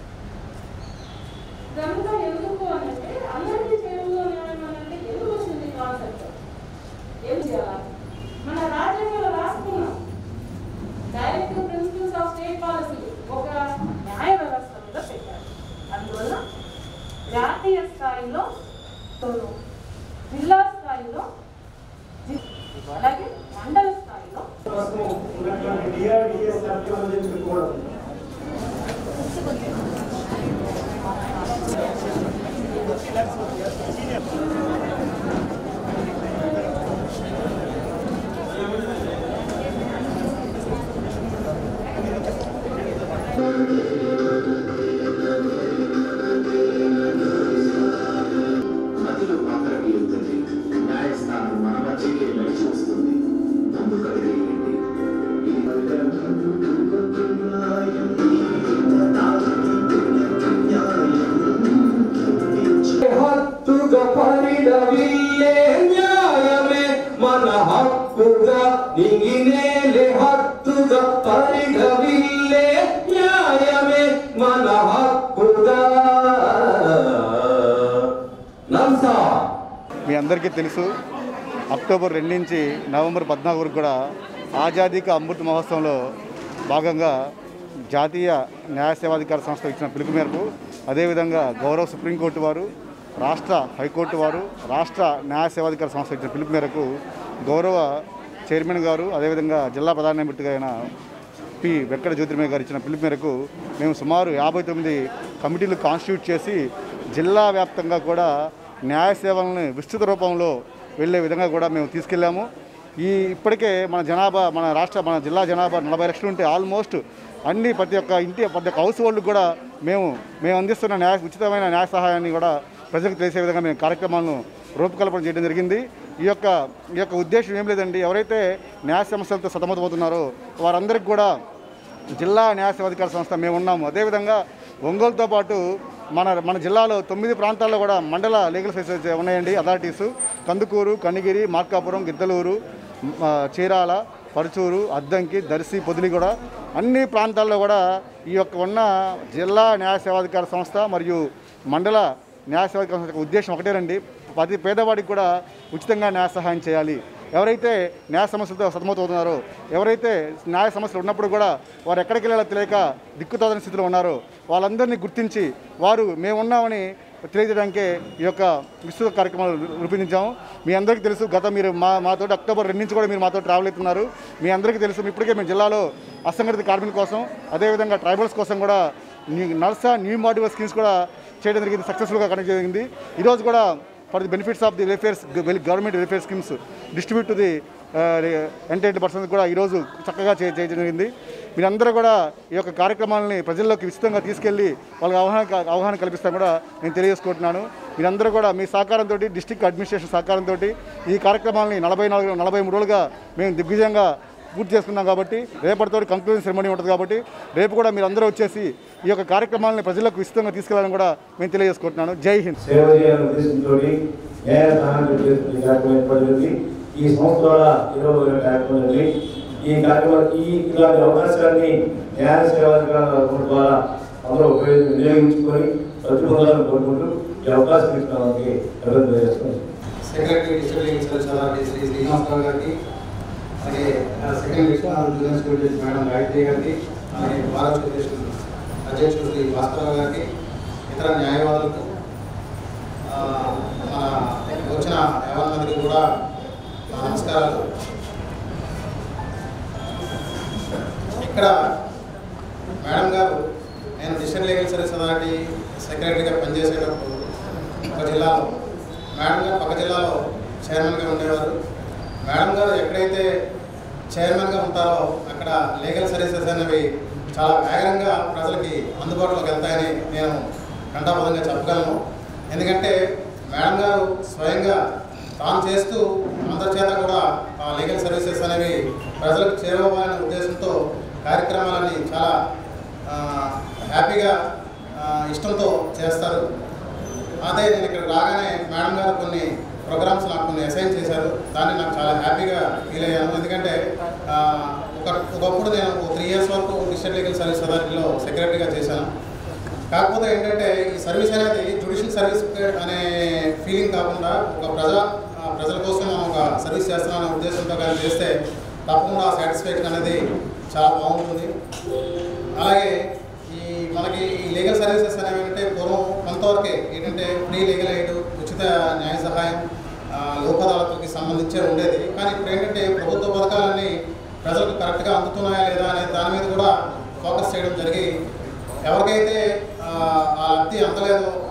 ఇదంతా ఎందుకు అని అంటే అందరికీ చేరువలో న్యాయం అంటే ఎందుకు వచ్చింది కాన్సెప్ట్, ఏం చేయాలి, మన రాజ్యాంగంలో రాసుకున్నాం directive principles of state policy ఒక న్యాయ వ్యవస్థ మీద పెట్టారు. అందువల్ల జాతీయ స్థాయిలో జిల్లా స్థాయిలో అలాగే మండల స్థాయిలో మధ్యలో మాత్రమే ఉంటుంది న్యాయస్థానం మన మధ్యకే నడిచి వస్తుంది ముందు కలిగేయండి హత్తుగా పరిడవిల్లే న్యాయమే మన హక్కుగా నిగినేలే హత్తుగా పరిడవిల్లే న్యాయమే మన హక్కుగా. మీ అందరికీ తెలుసు, అక్టోబర్ రెండు నుంచి నవంబర్ పద్నాలుగు వరకు కూడా ఆజాదీ కా అమృత్ మహోత్సవంలో భాగంగా జాతీయ న్యాయ సేవాధికార సంస్థ ఇచ్చిన పిలుపు మేరకు, అదేవిధంగా గౌరవ సుప్రీంకోర్టు వారు, రాష్ట్ర హైకోర్టు వారు, రాష్ట్ర న్యాయ సేవాధికార సంస్థ ఇచ్చిన పిలుపు మేరకు గౌరవ చైర్మన్ గారు, అదేవిధంగా జిల్లా ప్రధాన న్యాయమూర్తిగా అయిన పి వెంకట జ్యోతిర్మయ్య గారు ఇచ్చిన పిలుపు మేరకు మేము సుమారు యాభై తొమ్మిది కమిటీలు కాన్స్టిట్యూట్ చేసి జిల్లా వ్యాప్తంగా కూడా న్యాయ సేవలను విస్తృత రూపంలో వెళ్ళే విధంగా కూడా మేము తీసుకెళ్ళాము. ఈ ఇప్పటికే మన జనాభా, మన రాష్ట్ర మన జిల్లా జనాభా నలభై లక్షలు ఉంటే ఆల్మోస్ట్ అన్ని ప్రతి ఒక్క ఇంటి ప్రతి ఒక్క హౌస్ హోల్డ్కి కూడా మేము మేము అందిస్తున్న న్యాయ ఉచితమైన న్యాయ సహాయాన్ని కూడా ప్రజలకు తెలిసే విధంగా మేము కార్యక్రమాలను రూపకల్పన చేయడం జరిగింది. ఈ యొక్క ఈ యొక్క ఉద్దేశం ఏం లేదండి, ఎవరైతే న్యాయ సమస్యలతో సతమతమవుతున్నారో వారందరికీ కూడా జిల్లా న్యాయ సేవాధికార సంస్థ మేము ఉన్నాము. అదేవిధంగా ఒంగోలుతో పాటు మన మన జిల్లాలో తొమ్మిది ప్రాంతాల్లో కూడా మండల లీగల్ సర్వీసెస్ ఉన్నాయండి. అథారిటీసు కందుకూరు, కనిగిరి, మార్కాపురం, గిద్దలూరు, చీరాల, పరుచూరు, అద్దంకి, దర్శి, పొదిలిగూడ అన్ని ప్రాంతాల్లో కూడా ఈ యొక్క ఉన్న జిల్లా న్యాయ సేవాధికార సంస్థ మరియు మండల న్యాయ సేవాధికార సంస్థ ఉద్దేశం ఒకటేనండి, ప్రతి పేదవాడికి కూడా ఉచితంగా న్యాయ సహాయం చేయాలి. ఎవరైతే న్యాయ సమస్యలతో సతమతమవుతున్నారో, ఎవరైతే న్యాయ సమస్యలు ఉన్నప్పుడు కూడా వారు ఎక్కడికి వెళ్ళాలో తెలియక దిక్కుతోచని స్థితిలో ఉన్నారో వాళ్ళందరినీ గుర్తించి వారు మేమున్నామని తెలియజేయడానికే ఈ యొక్క విస్తృత కార్యక్రమాలు రూపొందించాము. మీ అందరికీ తెలుసు, గత మీరు మా మాతో అక్టోబర్ రెండు నుంచి కూడా మీరు మాతో ట్రావెల్ అవుతున్నారు. మీ అందరికీ తెలుసు, ఇప్పటికే మేము జిల్లాలో అసంఘటిత కార్మికుల కోసం, అదేవిధంగా ట్రైబల్స్ కోసం కూడా నర్సా న్యూ మాడ్యులర్ స్కీమ్స్ కూడా చేయడం జరిగింది, సక్సెస్ఫుల్గా కండక్ట్ జరిగింది. ఈరోజు కూడా for the benefits of the welfares government welfare schemes distribute to the entired persons కూడా ఈరోజు చక్కగా చేయడం జరిగింది. మీరందరూ కూడా ఈ యొక్క కార్యక్రమాలని ప్రజల్లోకి విస్తృతంగా తీసుకెళ్ళి వాళ్ళకి అవగాహన అవగాహన కల్పిస్తాను కూడా నేను తెలియజేసుకుంటున్నాను. మీరందరూ కూడా మీ సహకారంతో, డిస్ట్రిక్ట్ అడ్మినిస్ట్రేషన్ సహకారంతో ఈ కార్యక్రమాలని నలభై నాలుగు నలభై మూడు రోజులుగా మేము దిగ్విజయంగా పూర్తి చేసుకున్నాం. కాబట్టి రేపటితో కంక్లూజన్ సెరమనీ ఉంటుంది. కాబట్టి రేపు కూడా మీరు అందరూ వచ్చేసి ఈ యొక్క కార్యక్రమాలను ప్రజలకు విస్తృతంగా తీసుకెళ్లాలని కూడా మేము తెలియజేసుకుంటున్నాను. జై హింద్. ఈ సంస్థ ద్వారా ఇరవై కార్యక్రమం ఈ కార్యక్రమం ఈ ఇలాంటి అవకాశాన్ని న్యాయ సేవాధికార ద్వారా అందరూ ఉపయోగ వినియోగించుకొని ప్రతిభలను కోరుకుంటూ ఈ అవకాశం ఇస్తున్నానికి తెలియజేస్తున్నాం. సెక్రటరీ డిస్ట్రిక్ట్ శ్రీ శ్రీనివాసరావు గారికి, అలాగే second Viswanath junior school madam Gayathri గారికి, అలాగే భారత అధ్యక్షుడు శ్రీ భాస్కరరావు గారికి, ఇతర న్యాయవాదులకు, మన వచ్చిన యాభై మందికి కూడా నమస్కారాలు. ఇక్కడ మేడం గారు, నేను డిస్ట్రిక్ట్ లీగల్ సర్వీస్ అథారిటీ సెక్రటరీగా పనిచేసేటప్పుడు ఒక జిల్లాలో, మేడం గారు పక్క జిల్లాలో చైర్మన్గా ఉండేవారు. మేడం గారు ఎక్కడైతే చైర్మన్గా ఉంటారో అక్కడ లీగల్ సర్వీసెస్ అనేవి చాలా వేగంగా ప్రజలకి అందుబాటులోకి వెళ్తాయని నేను ఘంటాపదంగా చెప్పగలను. ఎందుకంటే మేడం గారు స్వయంగా తాను చేస్తూ అందరి చేత కూడా లీగల్ సర్వీసెస్ అనేవి ప్రజలకు చేరువవ్వాలనే ఉద్దేశంతో కార్యక్రమాలన్నీ చాలా హ్యాపీగా ఇష్టంతో చేస్తారు. అదే నేను ఇక్కడ రాగానే మేడం గారు కొన్ని ప్రోగ్రామ్స్ నాకు కొన్ని అసైన్ చేశారు. దాన్ని నాకు చాలా హ్యాపీగా ఫీల్ అయ్యాను. ఎందుకంటే ఒక ఒకప్పుడు నేను త్రీ ఇయర్స్ వరకు డిస్ట్రిక్ట్ లీగల్ సర్వీస్ అథారిటీలో సెక్రటరీగా చేశాను. కాకపోతే ఏంటంటే ఈ సర్వీస్ అనేది జ్యుడిషియల్ సర్వీస్ అనే ఫీలింగ్ కాకుండా ఒక ప్రజా ప్రజల కోసం మనం ఒక సర్వీస్ చేస్తున్నామనే ఉద్దేశంతో కానీ చేస్తే తప్పకుండా ఆ సాటిస్ఫాక్షన్ అనేది చాలా బాగుంటుంది. అలాగే ఈ మనకి ఈ లీగల్ సర్వీసెస్ అనేవి ఏంటంటే పూర్వం కొంతవరకే ఏంటంటే ఫ్రీ లీగల్ ఎయిడ్, ఉచిత న్యాయ సహాయం, లోక్ అదాలత్కి సంబంధించే ఉండేది. కానీ ఇప్పుడు ఏంటంటే ప్రభుత్వ పథకాలన్నీ ప్రజలకు కరెక్ట్గా అందుతున్నాయా లేదా అనే దాని మీద కూడా ఫోకస్ చేయడం జరిగి ఎవరికైతే ఆ లబ్ధి అందలేదో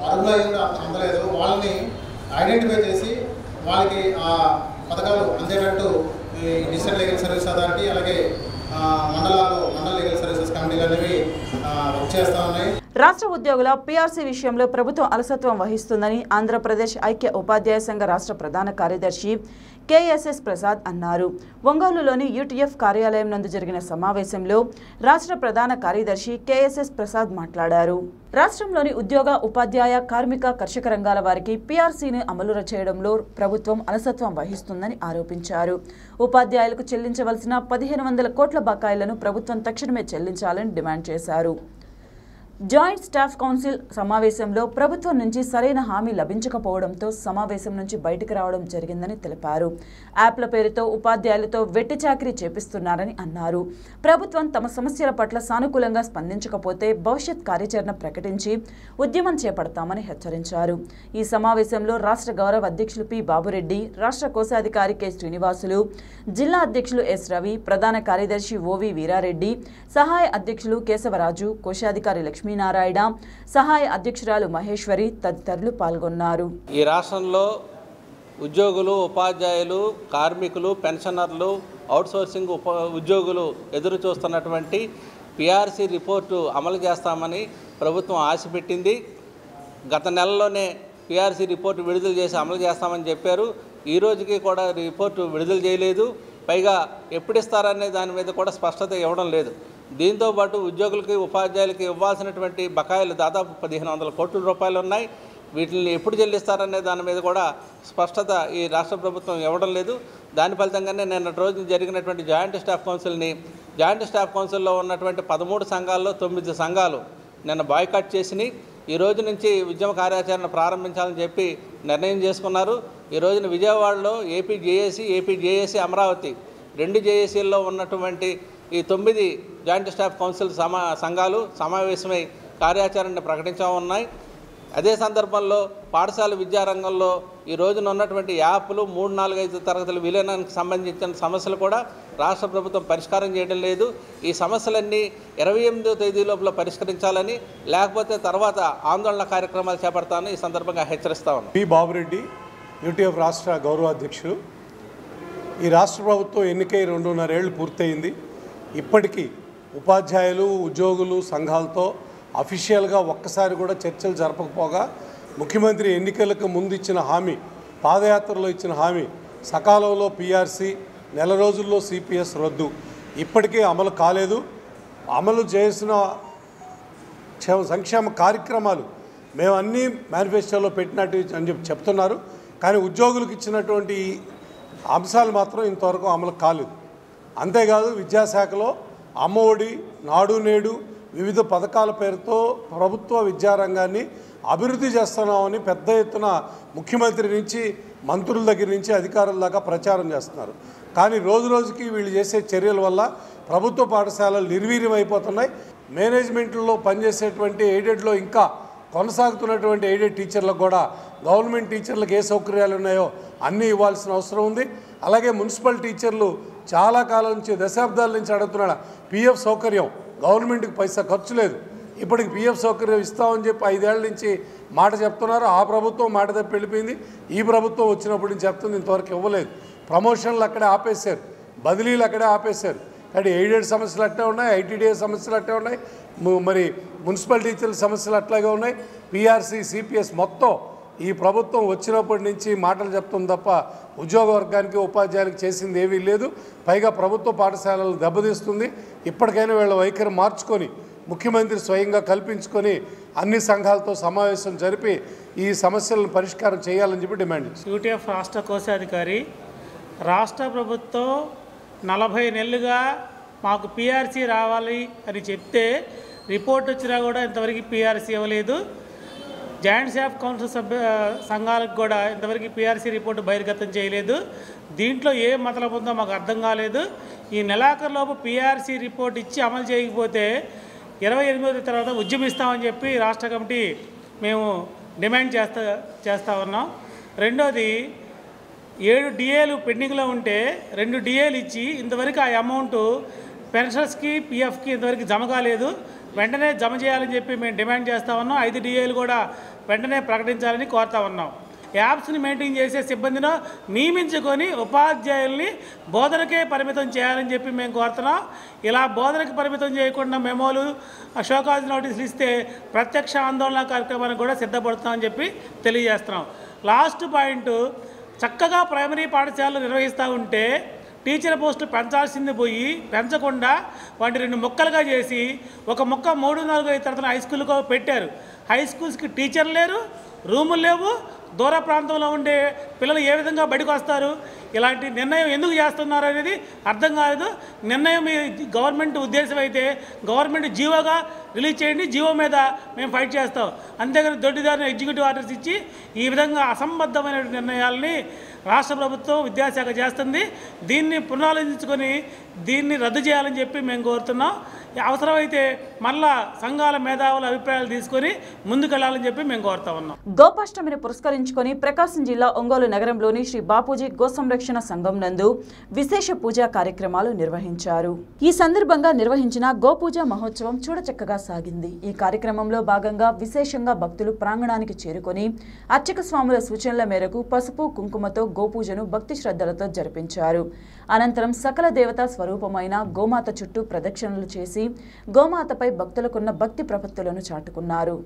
అర్హులు కూడా అందలేదు వాళ్ళని ఐడెంటిఫై చేసి వాళ్ళకి ఆ పథకాలు అందేటట్టు ఈ డిస్ట్రిక్ట్ లీగల్ సర్వీస్ అథారిటీ అలాగే మండలాల్లో మండల లీగల్ సర్వీసెస్ కమిటీలు అనేవి వర్క్ చేస్తూ ఉన్నాయి. రాష్ట్ర ఉద్యోగుల పీఆర్సీ విషయంలో ప్రభుత్వం అలసత్వం వహిస్తుందని ఆంధ్రప్రదేశ్ ఐక్య ఉపాధ్యాయ సంఘ రాష్ట్ర ప్రధాన కార్యదర్శి కేఎస్ఎస్ ప్రసాద్ అన్నారు. ఒంగోలులోని యూటీఎఫ్ కార్యాలయం నందు జరిగిన సమావేశంలో రాష్ట్ర ప్రధాన కార్యదర్శి కేఎస్ఎస్ ప్రసాద్ మాట్లాడారు. రాష్ట్రంలోని ఉద్యోగ ఉపాధ్యాయ కార్మిక కర్షక రంగాల వారికి పీఆర్సీని అమలు చేయడంలో ప్రభుత్వం అలసత్వం వహిస్తుందని ఆరోపించారు. ఉపాధ్యాయులకు చెల్లించవలసిన పదిహేను వందల కోట్ల బకాయిలను ప్రభుత్వం తక్షణమే చెల్లించాలని డిమాండ్ చేశారు. జాయింట్ స్టాఫ్ కౌన్సిల్ సమావేశంలో ప్రభుత్వం నుంచి సరైన హామీ లభించకపోవడంతో సమావేశం నుంచి బయటకు రావడం జరిగిందని తెలిపారు. యాప్ల పేరుతో ఉపాధ్యాయులతో వెట్టి చాకిరీ చేపిస్తున్నారని అన్నారు. ప్రభుత్వం తమ సమస్యల పట్ల సానుకూలంగా స్పందించకపోతే భవిష్యత్ కార్యాచరణ ప్రకటించి ఉద్యమం చేపడతామని హెచ్చరించారు. ఈ సమావేశంలో రాష్ట్ర గౌరవ అధ్యక్షులు పి బాబురెడ్డి, రాష్ట్ర కోశాధికారి కె శ్రీనివాసులు, జిల్లా అధ్యక్షులు ఎస్ రవి, ప్రధాన కార్యదర్శి ఓవి వీరారెడ్డి, సహాయ అధ్యక్షులు కేశవరాజు, కోశాధికారి లక్ష్మీ నారాయణ, సహాయ అధ్యక్షురాలు మహేశ్వరి తదితరులు పాల్గొన్నారు. ఈ రాష్ట్రంలో ఉద్యోగులు, ఉపాధ్యాయులు, కార్మికులు, పెన్షనర్లు, అవుట్సోర్సింగ్ ఉప ఉద్యోగులు ఎదురు చూస్తున్నటువంటి పిఆర్సీ రిపోర్టు అమలు చేస్తామని ప్రభుత్వం ఆశ పెట్టింది. గత నెలలోనే పిఆర్సీ రిపోర్టు విడుదల చేసి అమలు చేస్తామని చెప్పారు. ఈ రోజుకి కూడా రిపోర్టు విడుదల చేయలేదు. పైగా ఎప్పుడు ఇస్తారనే దాని మీద కూడా స్పష్టత ఇవ్వడం లేదు. దీంతోపాటు ఉద్యోగులకి, ఉపాధ్యాయులకి ఇవ్వాల్సినటువంటి బకాయిలు దాదాపు పదిహేను వందల కోట్ల రూపాయలు ఉన్నాయి. వీటిని ఎప్పుడు చెల్లిస్తారనే దాని మీద కూడా స్పష్టత ఈ రాష్ట్ర ప్రభుత్వం ఇవ్వడం లేదు. దాని ఫలితంగానే నిన్న రోజు జరిగినటువంటి జాయింట్ స్టాఫ్ కౌన్సిల్ని జాయింట్ స్టాఫ్ కౌన్సిల్లో ఉన్నటువంటి పదమూడు సంఘాల్లో తొమ్మిది సంఘాలు నిన్న బాయ్కాట్ చేసినాయి. ఈ రోజు నుంచి ఉద్యమ కార్యాచరణ ప్రారంభించాలని చెప్పి నిర్ణయం చేసుకున్నారు. ఈ రోజున విజయవాడలో AP JAC, AP JAC Amaravati రెండు జేఏసీల్లో ఉన్నటువంటి ఈ తొమ్మిది జాయింట్ స్టాఫ్ కౌన్సిల్ సమా సంఘాలు సమావేశమై కార్యాచరణను ప్రకటించా ఉన్నాయి. అదే సందర్భంలో పాఠశాల విద్యారంగంలో ఈ రోజున ఉన్నటువంటి యాప్లు, మూడు నాలుగైదు తరగతుల విలీనానికి సంబంధించిన సమస్యలు కూడా రాష్ట్ర ప్రభుత్వం పరిష్కారం చేయడం లేదు. ఈ సమస్యలన్నీ ఇరవై ఎనిమిదో తేదీ లోపల పరిష్కరించాలని, లేకపోతే తర్వాత ఆందోళన కార్యక్రమాలు చేపడతామని ఈ సందర్భంగా హెచ్చరిస్తా ఉన్నాం. పి బాబురెడ్డి, యూటీఎఫ్ రాష్ట్ర గౌరవ అధ్యక్షుడు. ఈ రాష్ట్ర ప్రభుత్వం ఎన్నికై రెండున్నరేళ్లు పూర్తయింది. ఇప్పటికీ ఉపాధ్యాయులు, ఉద్యోగులు సంఘాలతో అఫీషియల్గా ఒక్కసారి కూడా చర్చలు జరపకపోగా ముఖ్యమంత్రి ఎన్నికలకు ముందు ఇచ్చిన హామీ, పాదయాత్రలో ఇచ్చిన హామీ సకాలంలో పీఆర్సీ, నెల రోజుల్లో సిపిఎస్ రద్దు ఇప్పటికీ అమలు కాలేదు. అమలు చేసిన సంక్షేమ కార్యక్రమాలు మేము అన్నీ మేనిఫెస్టోలో పెట్టినట్టు అని చెప్పి చెప్తున్నారు. కానీ ఉద్యోగులకు ఇచ్చినటువంటి అంశాలు మాత్రం ఇంతవరకు అమలు కాలేదు. అంతేకాదు విద్యాశాఖలో అమ్మఒడి, నాడు నేడు వివిధ పథకాల పేరుతో ప్రభుత్వ విద్యారంగాన్ని అభివృద్ధి చేస్తున్నామని పెద్ద ఎత్తున ముఖ్యమంత్రి నుంచి, మంత్రుల దగ్గర నుంచి అధికారుల దాకా ప్రచారం చేస్తున్నారు. కానీ రోజు రోజుకి వీళ్ళు చేసే చర్యల వల్ల ప్రభుత్వ పాఠశాలలు నిర్వీర్యం అయిపోతున్నాయి. మేనేజ్మెంట్లో పనిచేసేటువంటి ఎయిడెడ్లో ఇంకా కొనసాగుతున్నటువంటి ఎయిడెడ్ టీచర్లకు కూడా గవర్నమెంట్ టీచర్లకు ఏ సౌకర్యాలు ఉన్నాయో అన్నీ ఇవ్వాల్సిన అవసరం ఉంది. అలాగే మున్సిపల్ టీచర్లు చాలా కాలం నుంచి, దశాబ్దాల నుంచి అడుగుతున్నాడు పీఎఫ్ సౌకర్యం. గవర్నమెంట్కి పైసా ఖర్చు లేదు. ఇప్పటికి పీఎఫ్ సౌకర్యం ఇస్తామని చెప్పి ఐదేళ్ల నుంచి మాట చెప్తున్నారు. ఆ ప్రభుత్వం మాట తప్పి వెళ్ళిపోయింది. ఈ ప్రభుత్వం వచ్చినప్పటి నుంచి చెప్తుంది, ఇంతవరకు ఇవ్వలేదు. ప్రమోషన్లు అక్కడే ఆపేశారు, బదిలీలు అక్కడే ఆపేశారు. కానీ ఎయిడెడ్ సమస్యలు అట్టే ఉన్నాయి, ఐటీడీఏ సమస్యలు అట్టే ఉన్నాయి, మరి మున్సిపల్ టీచర్ల సమస్యలు అట్లాగే ఉన్నాయి. పీఆర్సీ, సిపిఎస్ మొత్తం ఈ ప్రభుత్వం వచ్చినప్పటి నుంచి మాటలు చెప్తుంది తప్ప ఉద్యోగ వర్గానికి, ఉపాధ్యాయులకు చేసింది ఏమీ లేదు. పైగా ప్రభుత్వ పాఠశాలలు దెబ్బతీస్తుంది. ఇప్పటికైనా వీళ్ళ వైఖరి మార్చుకొని ముఖ్యమంత్రి స్వయంగా కల్పించుకొని అన్ని సంఘాలతో సమావేశం జరిపి ఈ సమస్యలను పరిష్కారం చేయాలని చెప్పి డిమాండ్ చేస్తారు. యూటీఎఫ్ రాష్ట్ర కోశాధికారి, రాష్ట్ర ప్రభుత్వం నలభై నెలలుగా మాకు పీఆర్సీ రావాలి అని చెప్తే రిపోర్ట్ వచ్చినా కూడా ఇంతవరకు పీఆర్సీ ఇవ్వలేదు. జాయింట్ స్టాఫ్ కౌన్సిల్ సభ్య సంఘాలకు కూడా ఇంతవరకు పీఆర్సీ రిపోర్టు బహిర్గతం చేయలేదు. దీంట్లో ఏ మతలబు ఉందో మాకు అర్థం కాలేదు. ఈ నెలాఖరులోపు పీఆర్సీ రిపోర్ట్ ఇచ్చి అమలు చేయకపోతే ఇరవై ఎనిమిది తర్వాత ఉద్యమిస్తామని చెప్పి రాష్ట్ర కమిటీ మేము డిమాండ్ చేస్తా చేస్తూ ఉన్నాం. రెండోది, ఏడు డిఏలు పెండింగ్లో ఉంటే రెండు డిఏలు ఇచ్చి ఇంతవరకు ఆ అమౌంట్ పెన్షన్స్కి, పిఎఫ్కి ఇంతవరకు జమ కాలేదు. వెంటనే జమ చేయాలని చెప్పి మేము డిమాండ్ చేస్తూ ఉన్నాం. ఐదు డిఏలు కూడా వెంటనే ప్రకటించాలని కోరుతా ఉన్నాం. యాప్స్ని మెయింటైన్ చేసే సిబ్బందిని నియమించుకొని ఉపాధ్యాయుల్ని బోధనకే పరిమితం చేయాలని చెప్పి మేము కోరుతున్నాం. ఇలా బోధనకి పరిమితం చేయకుండా మెమోలు షోకాజ్ నోటీసులు ఇస్తే ప్రత్యక్ష ఆందోళన కార్యక్రమానికి కూడా సిద్ధపడుతున్నామని చెప్పి తెలియజేస్తున్నాం. లాస్ట్ పాయింట్, చక్కగా ప్రైమరీ పాఠశాలలు నిర్వహిస్తూ ఉంటే టీచర్ పోస్టులు పెంచాల్సింది పోయి పెంచకుండా వాటి రెండు ముక్కలుగా చేసి ఒక ముక్క మూడు నాలుగు ఐదు తరగతుల హై స్కూల్కి పెట్టారు. హై స్కూల్స్కి టీచర్లు లేరు, రూములు లేవు, దూర ప్రాంతంలో ఉండే పిల్లలు ఏ విధంగా బడికి వస్తారు? ఇలాంటి నిర్ణయం ఎందుకు చేస్తున్నారు అనేది అర్థం కాలేదు. నిర్ణయం మీ గవర్నమెంట్ ఉద్దేశం అయితే గవర్నమెంట్ జీవోగా రిలీజ్ చేయండి, జీవో మీద మేము ఫైట్ చేస్తాం. అంతేగాని దొడ్డిదారిని ఎగ్జిక్యూటివ్ ఆర్డర్స్ ఇచ్చి ఈ విధంగా అసంబద్ధమైన నిర్ణయాల్ని రాష్ట్ర ప్రభుత్వం విద్యాశాఖ చేస్తుంది. దీన్ని పునరాలోచించుకొని దీన్ని రద్దు చేయాలని చెప్పి మేము కోరుతున్నాం. అవసరమైతే మళ్ళా సంఘాల మేధావుల అభిప్రాయాలు తీసుకొని ముందుకెళ్లాలని చెప్పి మేము కోరుతా ఉన్నాం. గోపాష్టమిని పురస్కరించుకొని ప్రకాశం జిల్లా ఒంగోలు నగరంలోని శ్రీ బాపూజీ గో సంరక్షణ సంఘం నందు విశేష పూజా కార్యక్రమాలు నిర్వహించారు. ఈ సందర్భంగా నిర్వహించిన గోపూజ మహోత్సవం చూడచక్కగా సాగింది. ఈ కార్యక్రమంలో భాగంగా విశేషంగా భక్తులు ప్రాంగణానికి చేరుకొని అర్చక స్వాముల సూచనల మేరకు పసుపు కుంకుమతో గోపూజను భక్తి శ్రద్ధలతో జరిపించారు. అనంతరం సకల దేవతా స్వరూపమైన గోమాత చుట్టూ ప్రదక్షిణలు చేసి గోమాతపై భక్తులకున్న భక్తి ప్రపత్తులను చాటుకున్నారు.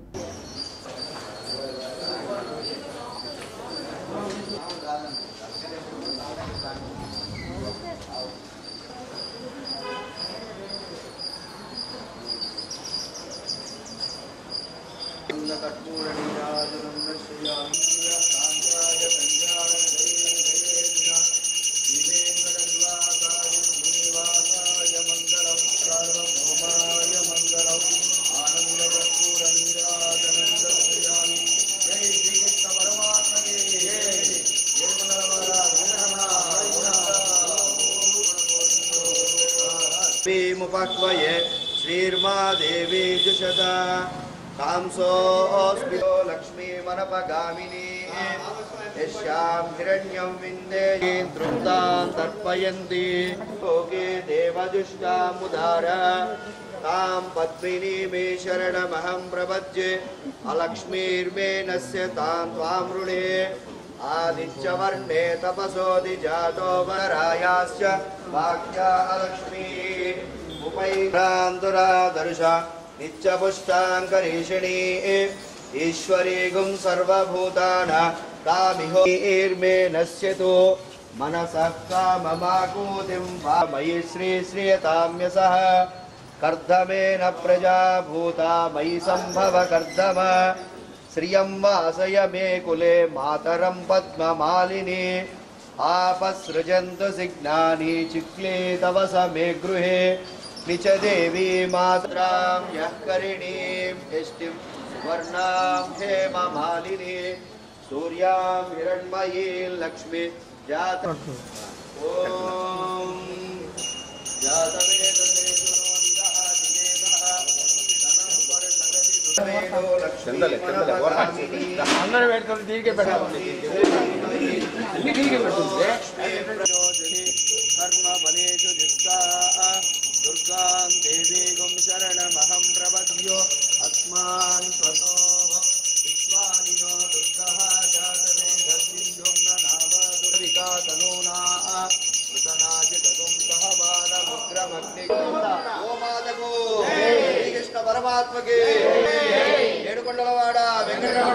मुपक्वये श्रीर्मा देवी जुषता कांसोऽस्मितो लक्ष्मी मनपगामिनी यस्यां हिरण्यं विन्देयी तृप्तां तर्पयन्ति लोके देवजुष्टामुदार तां पद्मिनीमे शरणमहं प्रपद्ये अलक्ष्मीर्मे नस्य तां त्वां ऋणे आदित्यवर्णे तपसोऽधि जातो वरायाश्च वाक्या अलक्ष्मी उपैरान्तुरादर्श नित्यपुष्टाङ्करीषिणी ईश्वरी गुं सर्वभूतानां तामिहोर्मे नश्यतु मनसः काममाकूतिं मयि श्री श्रियताम्यसः कर्दमेन प्रजा भूता मयि सम्भव कर्दम श्रियं वासय मे कुले मातरं पद्ममालिनी आपसृजन्तु सिग्नानि चिक्ले तव स मे गृहे निच देवी मातरां यः करिणीं यष्टिं सुवर्णां हेममालिनी सूर्यां हिरण्मयीं लक्ष्मी जात ॐ जातवेदसे చందలే చందలే అందరూ పెడుతుంది దీనికే పెట్టాలి అన్ని దీనికే పెడుతుంది కర్మ బలేషు దిష్టా దుర్గాం దేవీగుం శరణమహం ప్రపద్యో అస్మాన్ స్వతో విశ్వానినో దుర్గః జాతవేదస్మిన్ నామ దుర్వికా తనూనా కృతనాజితగుం సహమాన ముగ్రమగ్ని ఓమాదకు శ్రీకృష్ణ పరమాత్మకి ఏడుకొండలవాడ వెంకటరమణ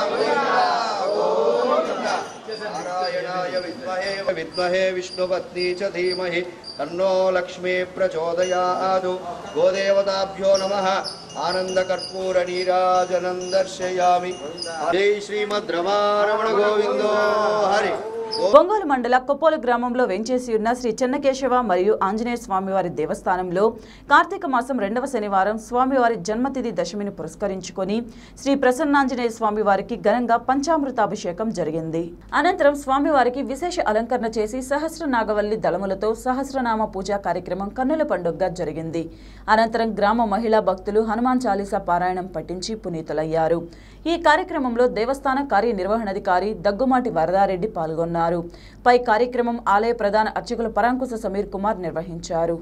నారాయణాయ విద్మహే విద్మహే విష్ణుపత్ని చ ధీమహి తన్నో లక్ష్మీ ప్రచోదయాత్ గోదేవతాభ్యో నమః ఆనందకర్పూర నీరాజనం దర్శయామి జై శ్రీమద్ రమారమణ గోవిందో హరి. ఒంగోలు మండల కొప్పోలు గ్రామంలో వెంచేసి ఉన్న శ్రీ చెన్నకేశవ మరియు ఆంజనేయ స్వామివారి దేవస్థానంలో కార్తీక మాసం రెండవ శనివారం స్వామివారి జన్మతిథి దశమిని పురస్కరించుకొని శ్రీ ప్రసన్నాంజనేయ స్వామివారికి ఘనంగా పంచామృతాభిషేకం జరిగింది. అనంతరం స్వామివారికి విశేష అలంకరణ చేసి సహస్ర నాగవల్లి దళములతో సహస్రనామ పూజా కార్యక్రమం కన్నుల పండుగగా జరిగింది. అనంతరం గ్రామ మహిళా భక్తులు హనుమాన్ చాలీసా పారాయణం పఠించి పునీతులయ్యారు. ఈ కార్యక్రమంలో దేవస్థాన కార్యనిర్వహణాధికారి దగ్గుమాటి వరదారెడ్డి పాల్గొన్నారు. పై కార్యక్రమం ఆలయ ప్రధాన అర్చకులు పరాంకుశ సమీర్ కుమార్ నిర్వహించారు.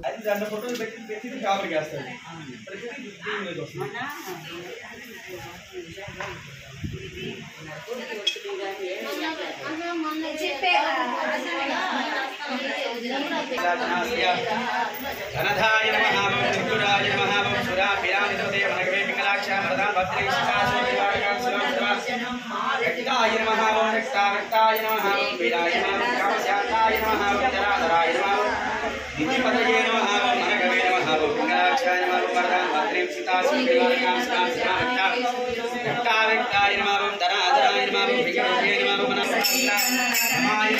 ధనధాయ నమః త్రిపురాయ నమః సురా పిరామిదోదే వనగవే పింగళాక్ష మరదా భద్రే శిఖాసో వివాహం రక్తాయ నమః రక్తాయ నమః వీరాయ నమః కామశాంతాయ నమః జరాధరాయ నమః నిధిపతయే నమః వనగవే నమః పింగళాక్షాయ నమః మరదా భద్రే శిఖాసో వివాహం రక్తాయ నమః ధరాధరాయ నమః విఘ్నోదే నమః మనః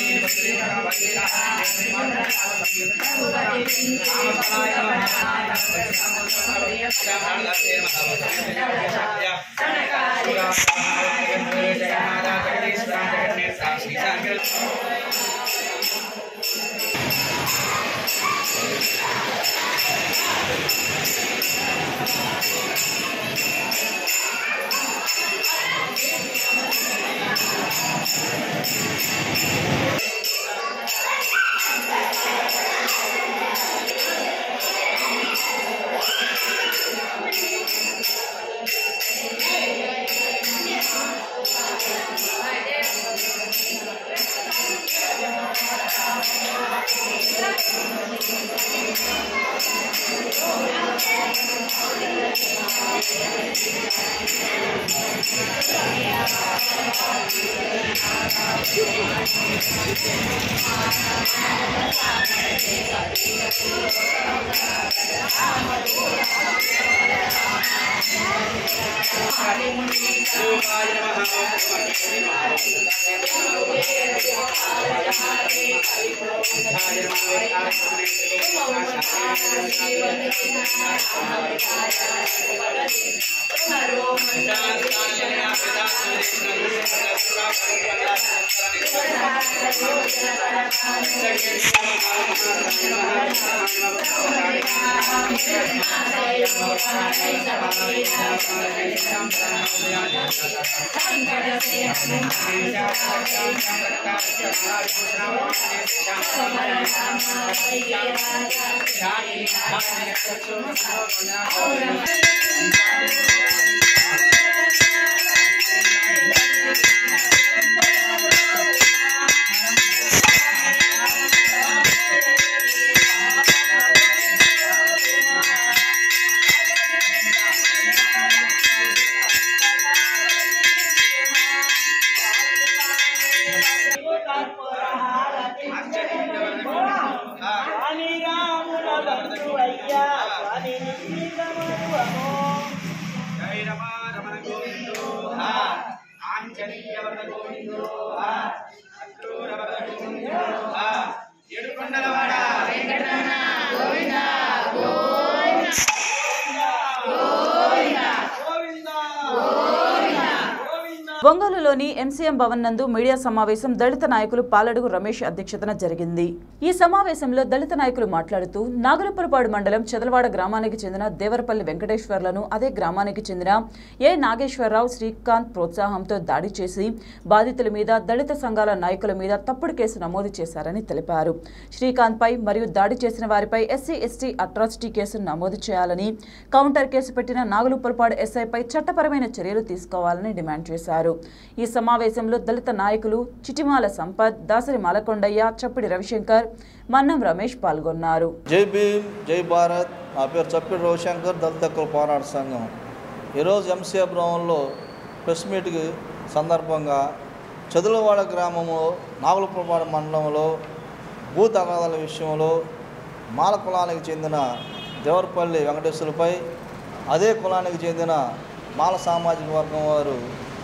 ఒంగోలులోని ఎంసీఎం భవన్ నందు మీడియా సమావేశం దళిత నాయకులు పాలడుగు రమేష్ అధ్యక్షతన జరిగింది. ఈ సమావేశంలో దళిత నాయకులు మాట్లాడుతూ నాగులపురపాడు మండలం చెదలవాడ గ్రామానికి చెందిన దేవరపల్లి వెంకటేశ్వర్లను అదే గ్రామానికి చెందిన ఏ నాగేశ్వరరావు శ్రీకాంత్ ప్రోత్సాహంతో దాడి చేసి బాధితుల మీద దళిత సంఘాల నాయకుల మీద తప్పుడు కేసు నమోదు చేశారని తెలిపారు. శ్రీకాంత్ పై మరియు దాడి చేసిన వారిపై ఎస్సీ ఎస్టీ అట్రాసిటీ కేసును నమోదు చేయాలని, కౌంటర్ కేసు పెట్టిన నాగులపురపాడు ఎస్ఐపై చట్టపరమైన చర్యలు తీసుకోవాలని డిమాండ్ చేశారు. ఈ సమావేశంలో దళిత నాయకులు చిటిమాల సంపత్, దాసరి మాలకొండయ్య, చప్పిడి రవిశంకర్, మన్నం రమేష్ పాల్గొన్నారు. జై భీమ్, జై భారత్. నా పేరు చప్పిడి రవిశంకర్, దళిత హక్కుల పోరాట సంఘం. ఈరోజు ఎంసీఏ భవన్లో ప్రెస్ మీట్కి సందర్భంగా చదులవాడ గ్రామంలో నాగులపురపాడు మండలంలో భూ తగాదాల విషయంలో మాల కులానికి చెందిన దేవరపల్లి వెంకటేశ్వరులపై అదే కులానికి చెందిన మాల సామాజిక వర్గం వారు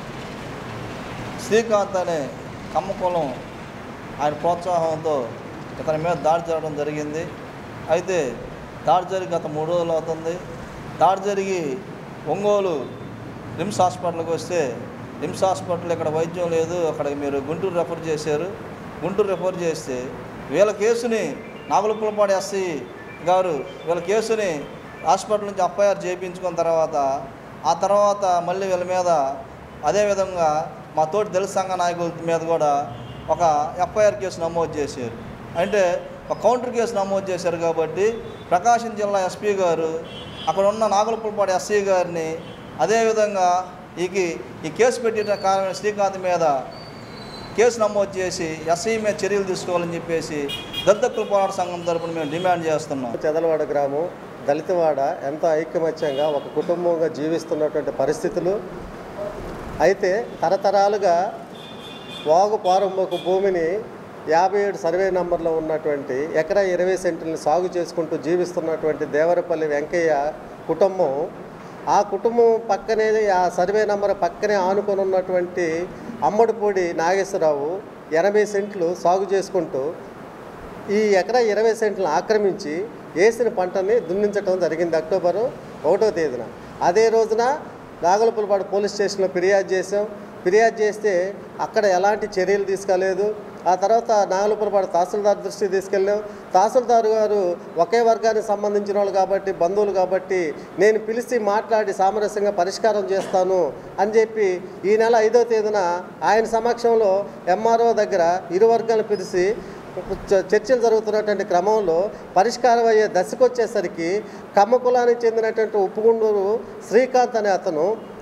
శ్రీకాంత్ అనే కమ్మ కులం ఆయన ప్రోత్సాహంతో ఇతని మీద దాడి జరగడం జరిగింది. అయితే దాడి జరిగి గత మూడు రోజులు అవుతుంది. దాడి జరిగి ఒంగోలు రిమ్స్ హాస్పిటల్కి వస్తే రిమ్స్ హాస్పిటల్ ఇక్కడ వైద్యం లేదు, అక్కడ మీరు గుంటూరు రెఫర్ చేశారు. గుంటూరు రెఫర్ చేస్తే వీళ్ళ కేసుని నాగులపురపాడు ఎస్సీ గారు వీళ్ళ కేసుని హాస్పిటల్ నుంచి ఎఫ్ఐఆర్ చేయించుకున్న తర్వాత ఆ తర్వాత మళ్ళీ వీళ్ళ మీద అదేవిధంగా మా తోటి దళిత సంఘ నాయకుల మీద కూడా ఒక ఎఫ్ఐఆర్ కేసు నమోదు చేశారు. అంటే ఒక కౌంటర్ కేసు నమోదు చేశారు. కాబట్టి ప్రకాశం జిల్లా ఎస్పీ గారు అక్కడ ఉన్న నాగులపురపాడు ఎస్సీ గారిని అదేవిధంగా ఈ ఈ కేసు పెట్టిన కారణమైన శ్రీకాంత్ మీద కేసు నమోదు చేసి ఎస్ఐ మీద చర్యలు తీసుకోవాలని చెప్పేసి దళితుల పోరాట సంఘం తరపున మేము డిమాండ్ చేస్తున్నాం. చెదలవాడ గ్రామం దళితవాడ ఎంతో ఐకమత్యంగా ఒక కుటుంబంగా జీవిస్తున్నటువంటి పరిస్థితులు. అయితే తరతరాలుగా వాగు పారంభకు భూమిని యాభై ఏడు సర్వే నంబర్లో ఉన్నటువంటి ఎకరా ఇరవై సెంటులను సాగు చేసుకుంటూ జీవిస్తున్నటువంటి దేవరపల్లి వెంకయ్య కుటుంబం, ఆ కుటుంబం పక్కనే ఆ సర్వే నంబర్ పక్కనే ఆనుకొని ఉన్నటువంటి అమ్మడిపూడి నాగేశ్వరరావు ఎనభై సెంట్లు సాగు చేసుకుంటూ ఈ ఎకరా ఇరవై సెంట్లను ఆక్రమించి వేసిన పంటని దున్నించడం జరిగింది అక్టోబరు ఒకటో తేదీన. అదే రోజున నాగలపులపాడు పోలీస్ స్టేషన్లో ఫిర్యాదు చేసాం. ఫిర్యాదు చేస్తే అక్కడ ఎలాంటి చర్యలు తీసుకోలేదు. ఆ తర్వాత నాగలపులపాడు తహసీల్దార్ దృష్టికి తీసుకెళ్ళాం. తహసీల్దార్ గారు ఒకే వర్గానికి సంబంధించిన వాళ్ళు కాబట్టి, బంధువులు కాబట్టి, నేను పిలిచి మాట్లాడి సామరస్యంగా పరిష్కారం చేస్తాను అని చెప్పి ఈ నెల ఐదో తేదీన ఆయన సమక్షంలో ఎంఆర్ఓ దగ్గర ఇరు వర్గాలను పిలిచి చర్చలు జరుగుతున్నటువంటి క్రమంలో పరిష్కారం అయ్యే దశకు వచ్చేసరికి కమ్మ కులానికి చెందినటువంటి ఉప్పుగుండూరు శ్రీకాంత్ అనే అతను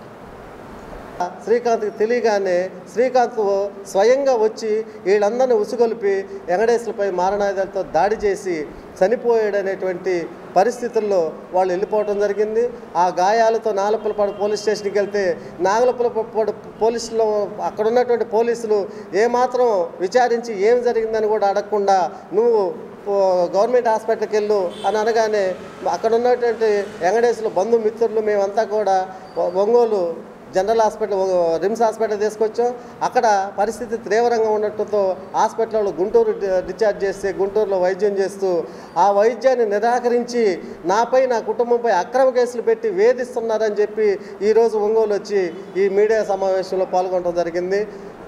శ్రీకాంత్కి తెలియగానే శ్రీకాంత్ స్వయంగా వచ్చి వీళ్ళందరినీ ఉసుగొలిపి వెంకటేశ్వరపై మారణాయుధాలతో దాడి చేసి చనిపోయాడనేటువంటి పరిస్థితుల్లో వాళ్ళు వెళ్ళిపోవడం జరిగింది. ఆ గాయాలతో నాగలపులపాడు పోలీస్ స్టేషన్కి వెళ్తే నాగలపులపాడు పోలీసులో అక్కడ ఉన్నటువంటి పోలీసులు ఏమాత్రం విచారించి ఏం జరిగిందని కూడా అడగకుండా నువ్వు గవర్నమెంట్ హాస్పిటల్కి వెళ్ళు అని అనగానే అక్కడ ఉన్నటువంటి వెంకటేశ్వర బంధుమిత్రులు మేమంతా కూడా Ongole general hospital RIMS hospital తీసుకొచ్చాం. అక్కడ పరిస్థితి తీవ్రంగా ఉండటంతో హాస్పిటల్లో గుంటూరు డిశ్చార్జ్ చేస్తే గుంటూరులో వైద్యం చేస్తూ ఆ వైద్యాన్ని నిరాకరించి నాపై నా కుటుంబంపై అక్రమ కేసులు పెట్టి వేధిస్తున్నారని చెప్పి ఈరోజు ఒంగోలు వచ్చి ఈ మీడియా సమావేశంలో పాల్గొనడం జరిగింది.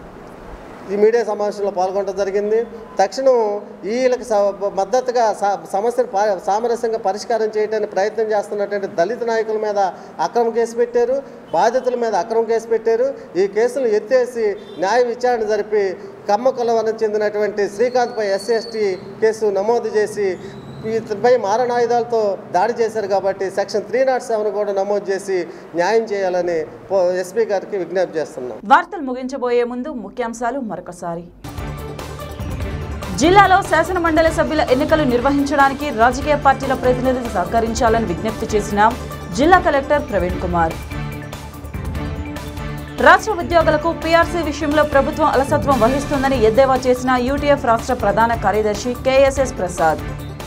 ఈ మీడియా సమావేశంలో పాల్గొనడం జరిగింది. తక్షణం వీళ్ళకి మద్దతుగా సమస్యను సామరస్యంగా పరిష్కారం చేయడానికి ప్రయత్నం చేస్తున్నటువంటి దళిత నాయకుల మీద అక్రమ కేసు పెట్టారు, బాధితుల మీద అక్రమ కేసు పెట్టారు. ఈ కేసులు ఎత్తేసి న్యాయ విచారణ జరిపి కమ్మ కులానికి చెందినటువంటి శ్రీకాంత్పై ఎస్సీ ఎస్టీ కేసు నమోదు చేసి ఇతనిపై మారణాయుధాలతో దాడి చేశారు కాబట్టి సెక్షన్ త్రీ నాట్ సెవెన్ కూడా నమోదు చేసి న్యాయం చేయాలని ఎస్పీ గారికి విజ్ఞప్తి చేస్తున్నాం. వార్తలు ముగించబోయే ముందు ముఖ్యాంశాలు మరొకసారి. జిల్లాలో శాసన మండలి సభ్యుల ఎన్నికలు నిర్వహించడానికి రాజకీయ పార్టీల ప్రతినిధులు సహకరించాలని విజ్ఞప్తి చేసిన జిల్లా కలెక్టర్ ప్రవీణ్ కుమార్. రాష్ట్ర ఉద్యోగులకు పీఆర్సీ విషయంలో ప్రభుత్వం అలసత్వం వహిస్తుందని ఎద్దేవా చేసిన యూటీఎఫ్ రాష్ట్ర ప్రధాన కార్యదర్శి కేఎస్ఎస్ ప్రసాద్.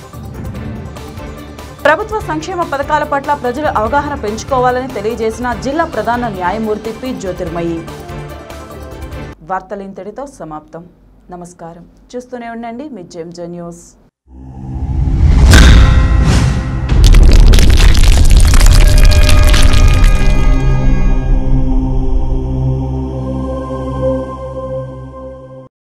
ప్రభుత్వ సంక్షేమ పథకాల పట్ల ప్రజలు అవగాహన పెంచుకోవాలని తెలియజేసిన జిల్లా ప్రధాన న్యాయమూర్తి పి జ్యోతిర్మయి. వార్తలు ఇంతటితో సమాప్తం. నమస్కారం. చూస్తూనే ఉండండి మీ జెమ్జే న్యూస్.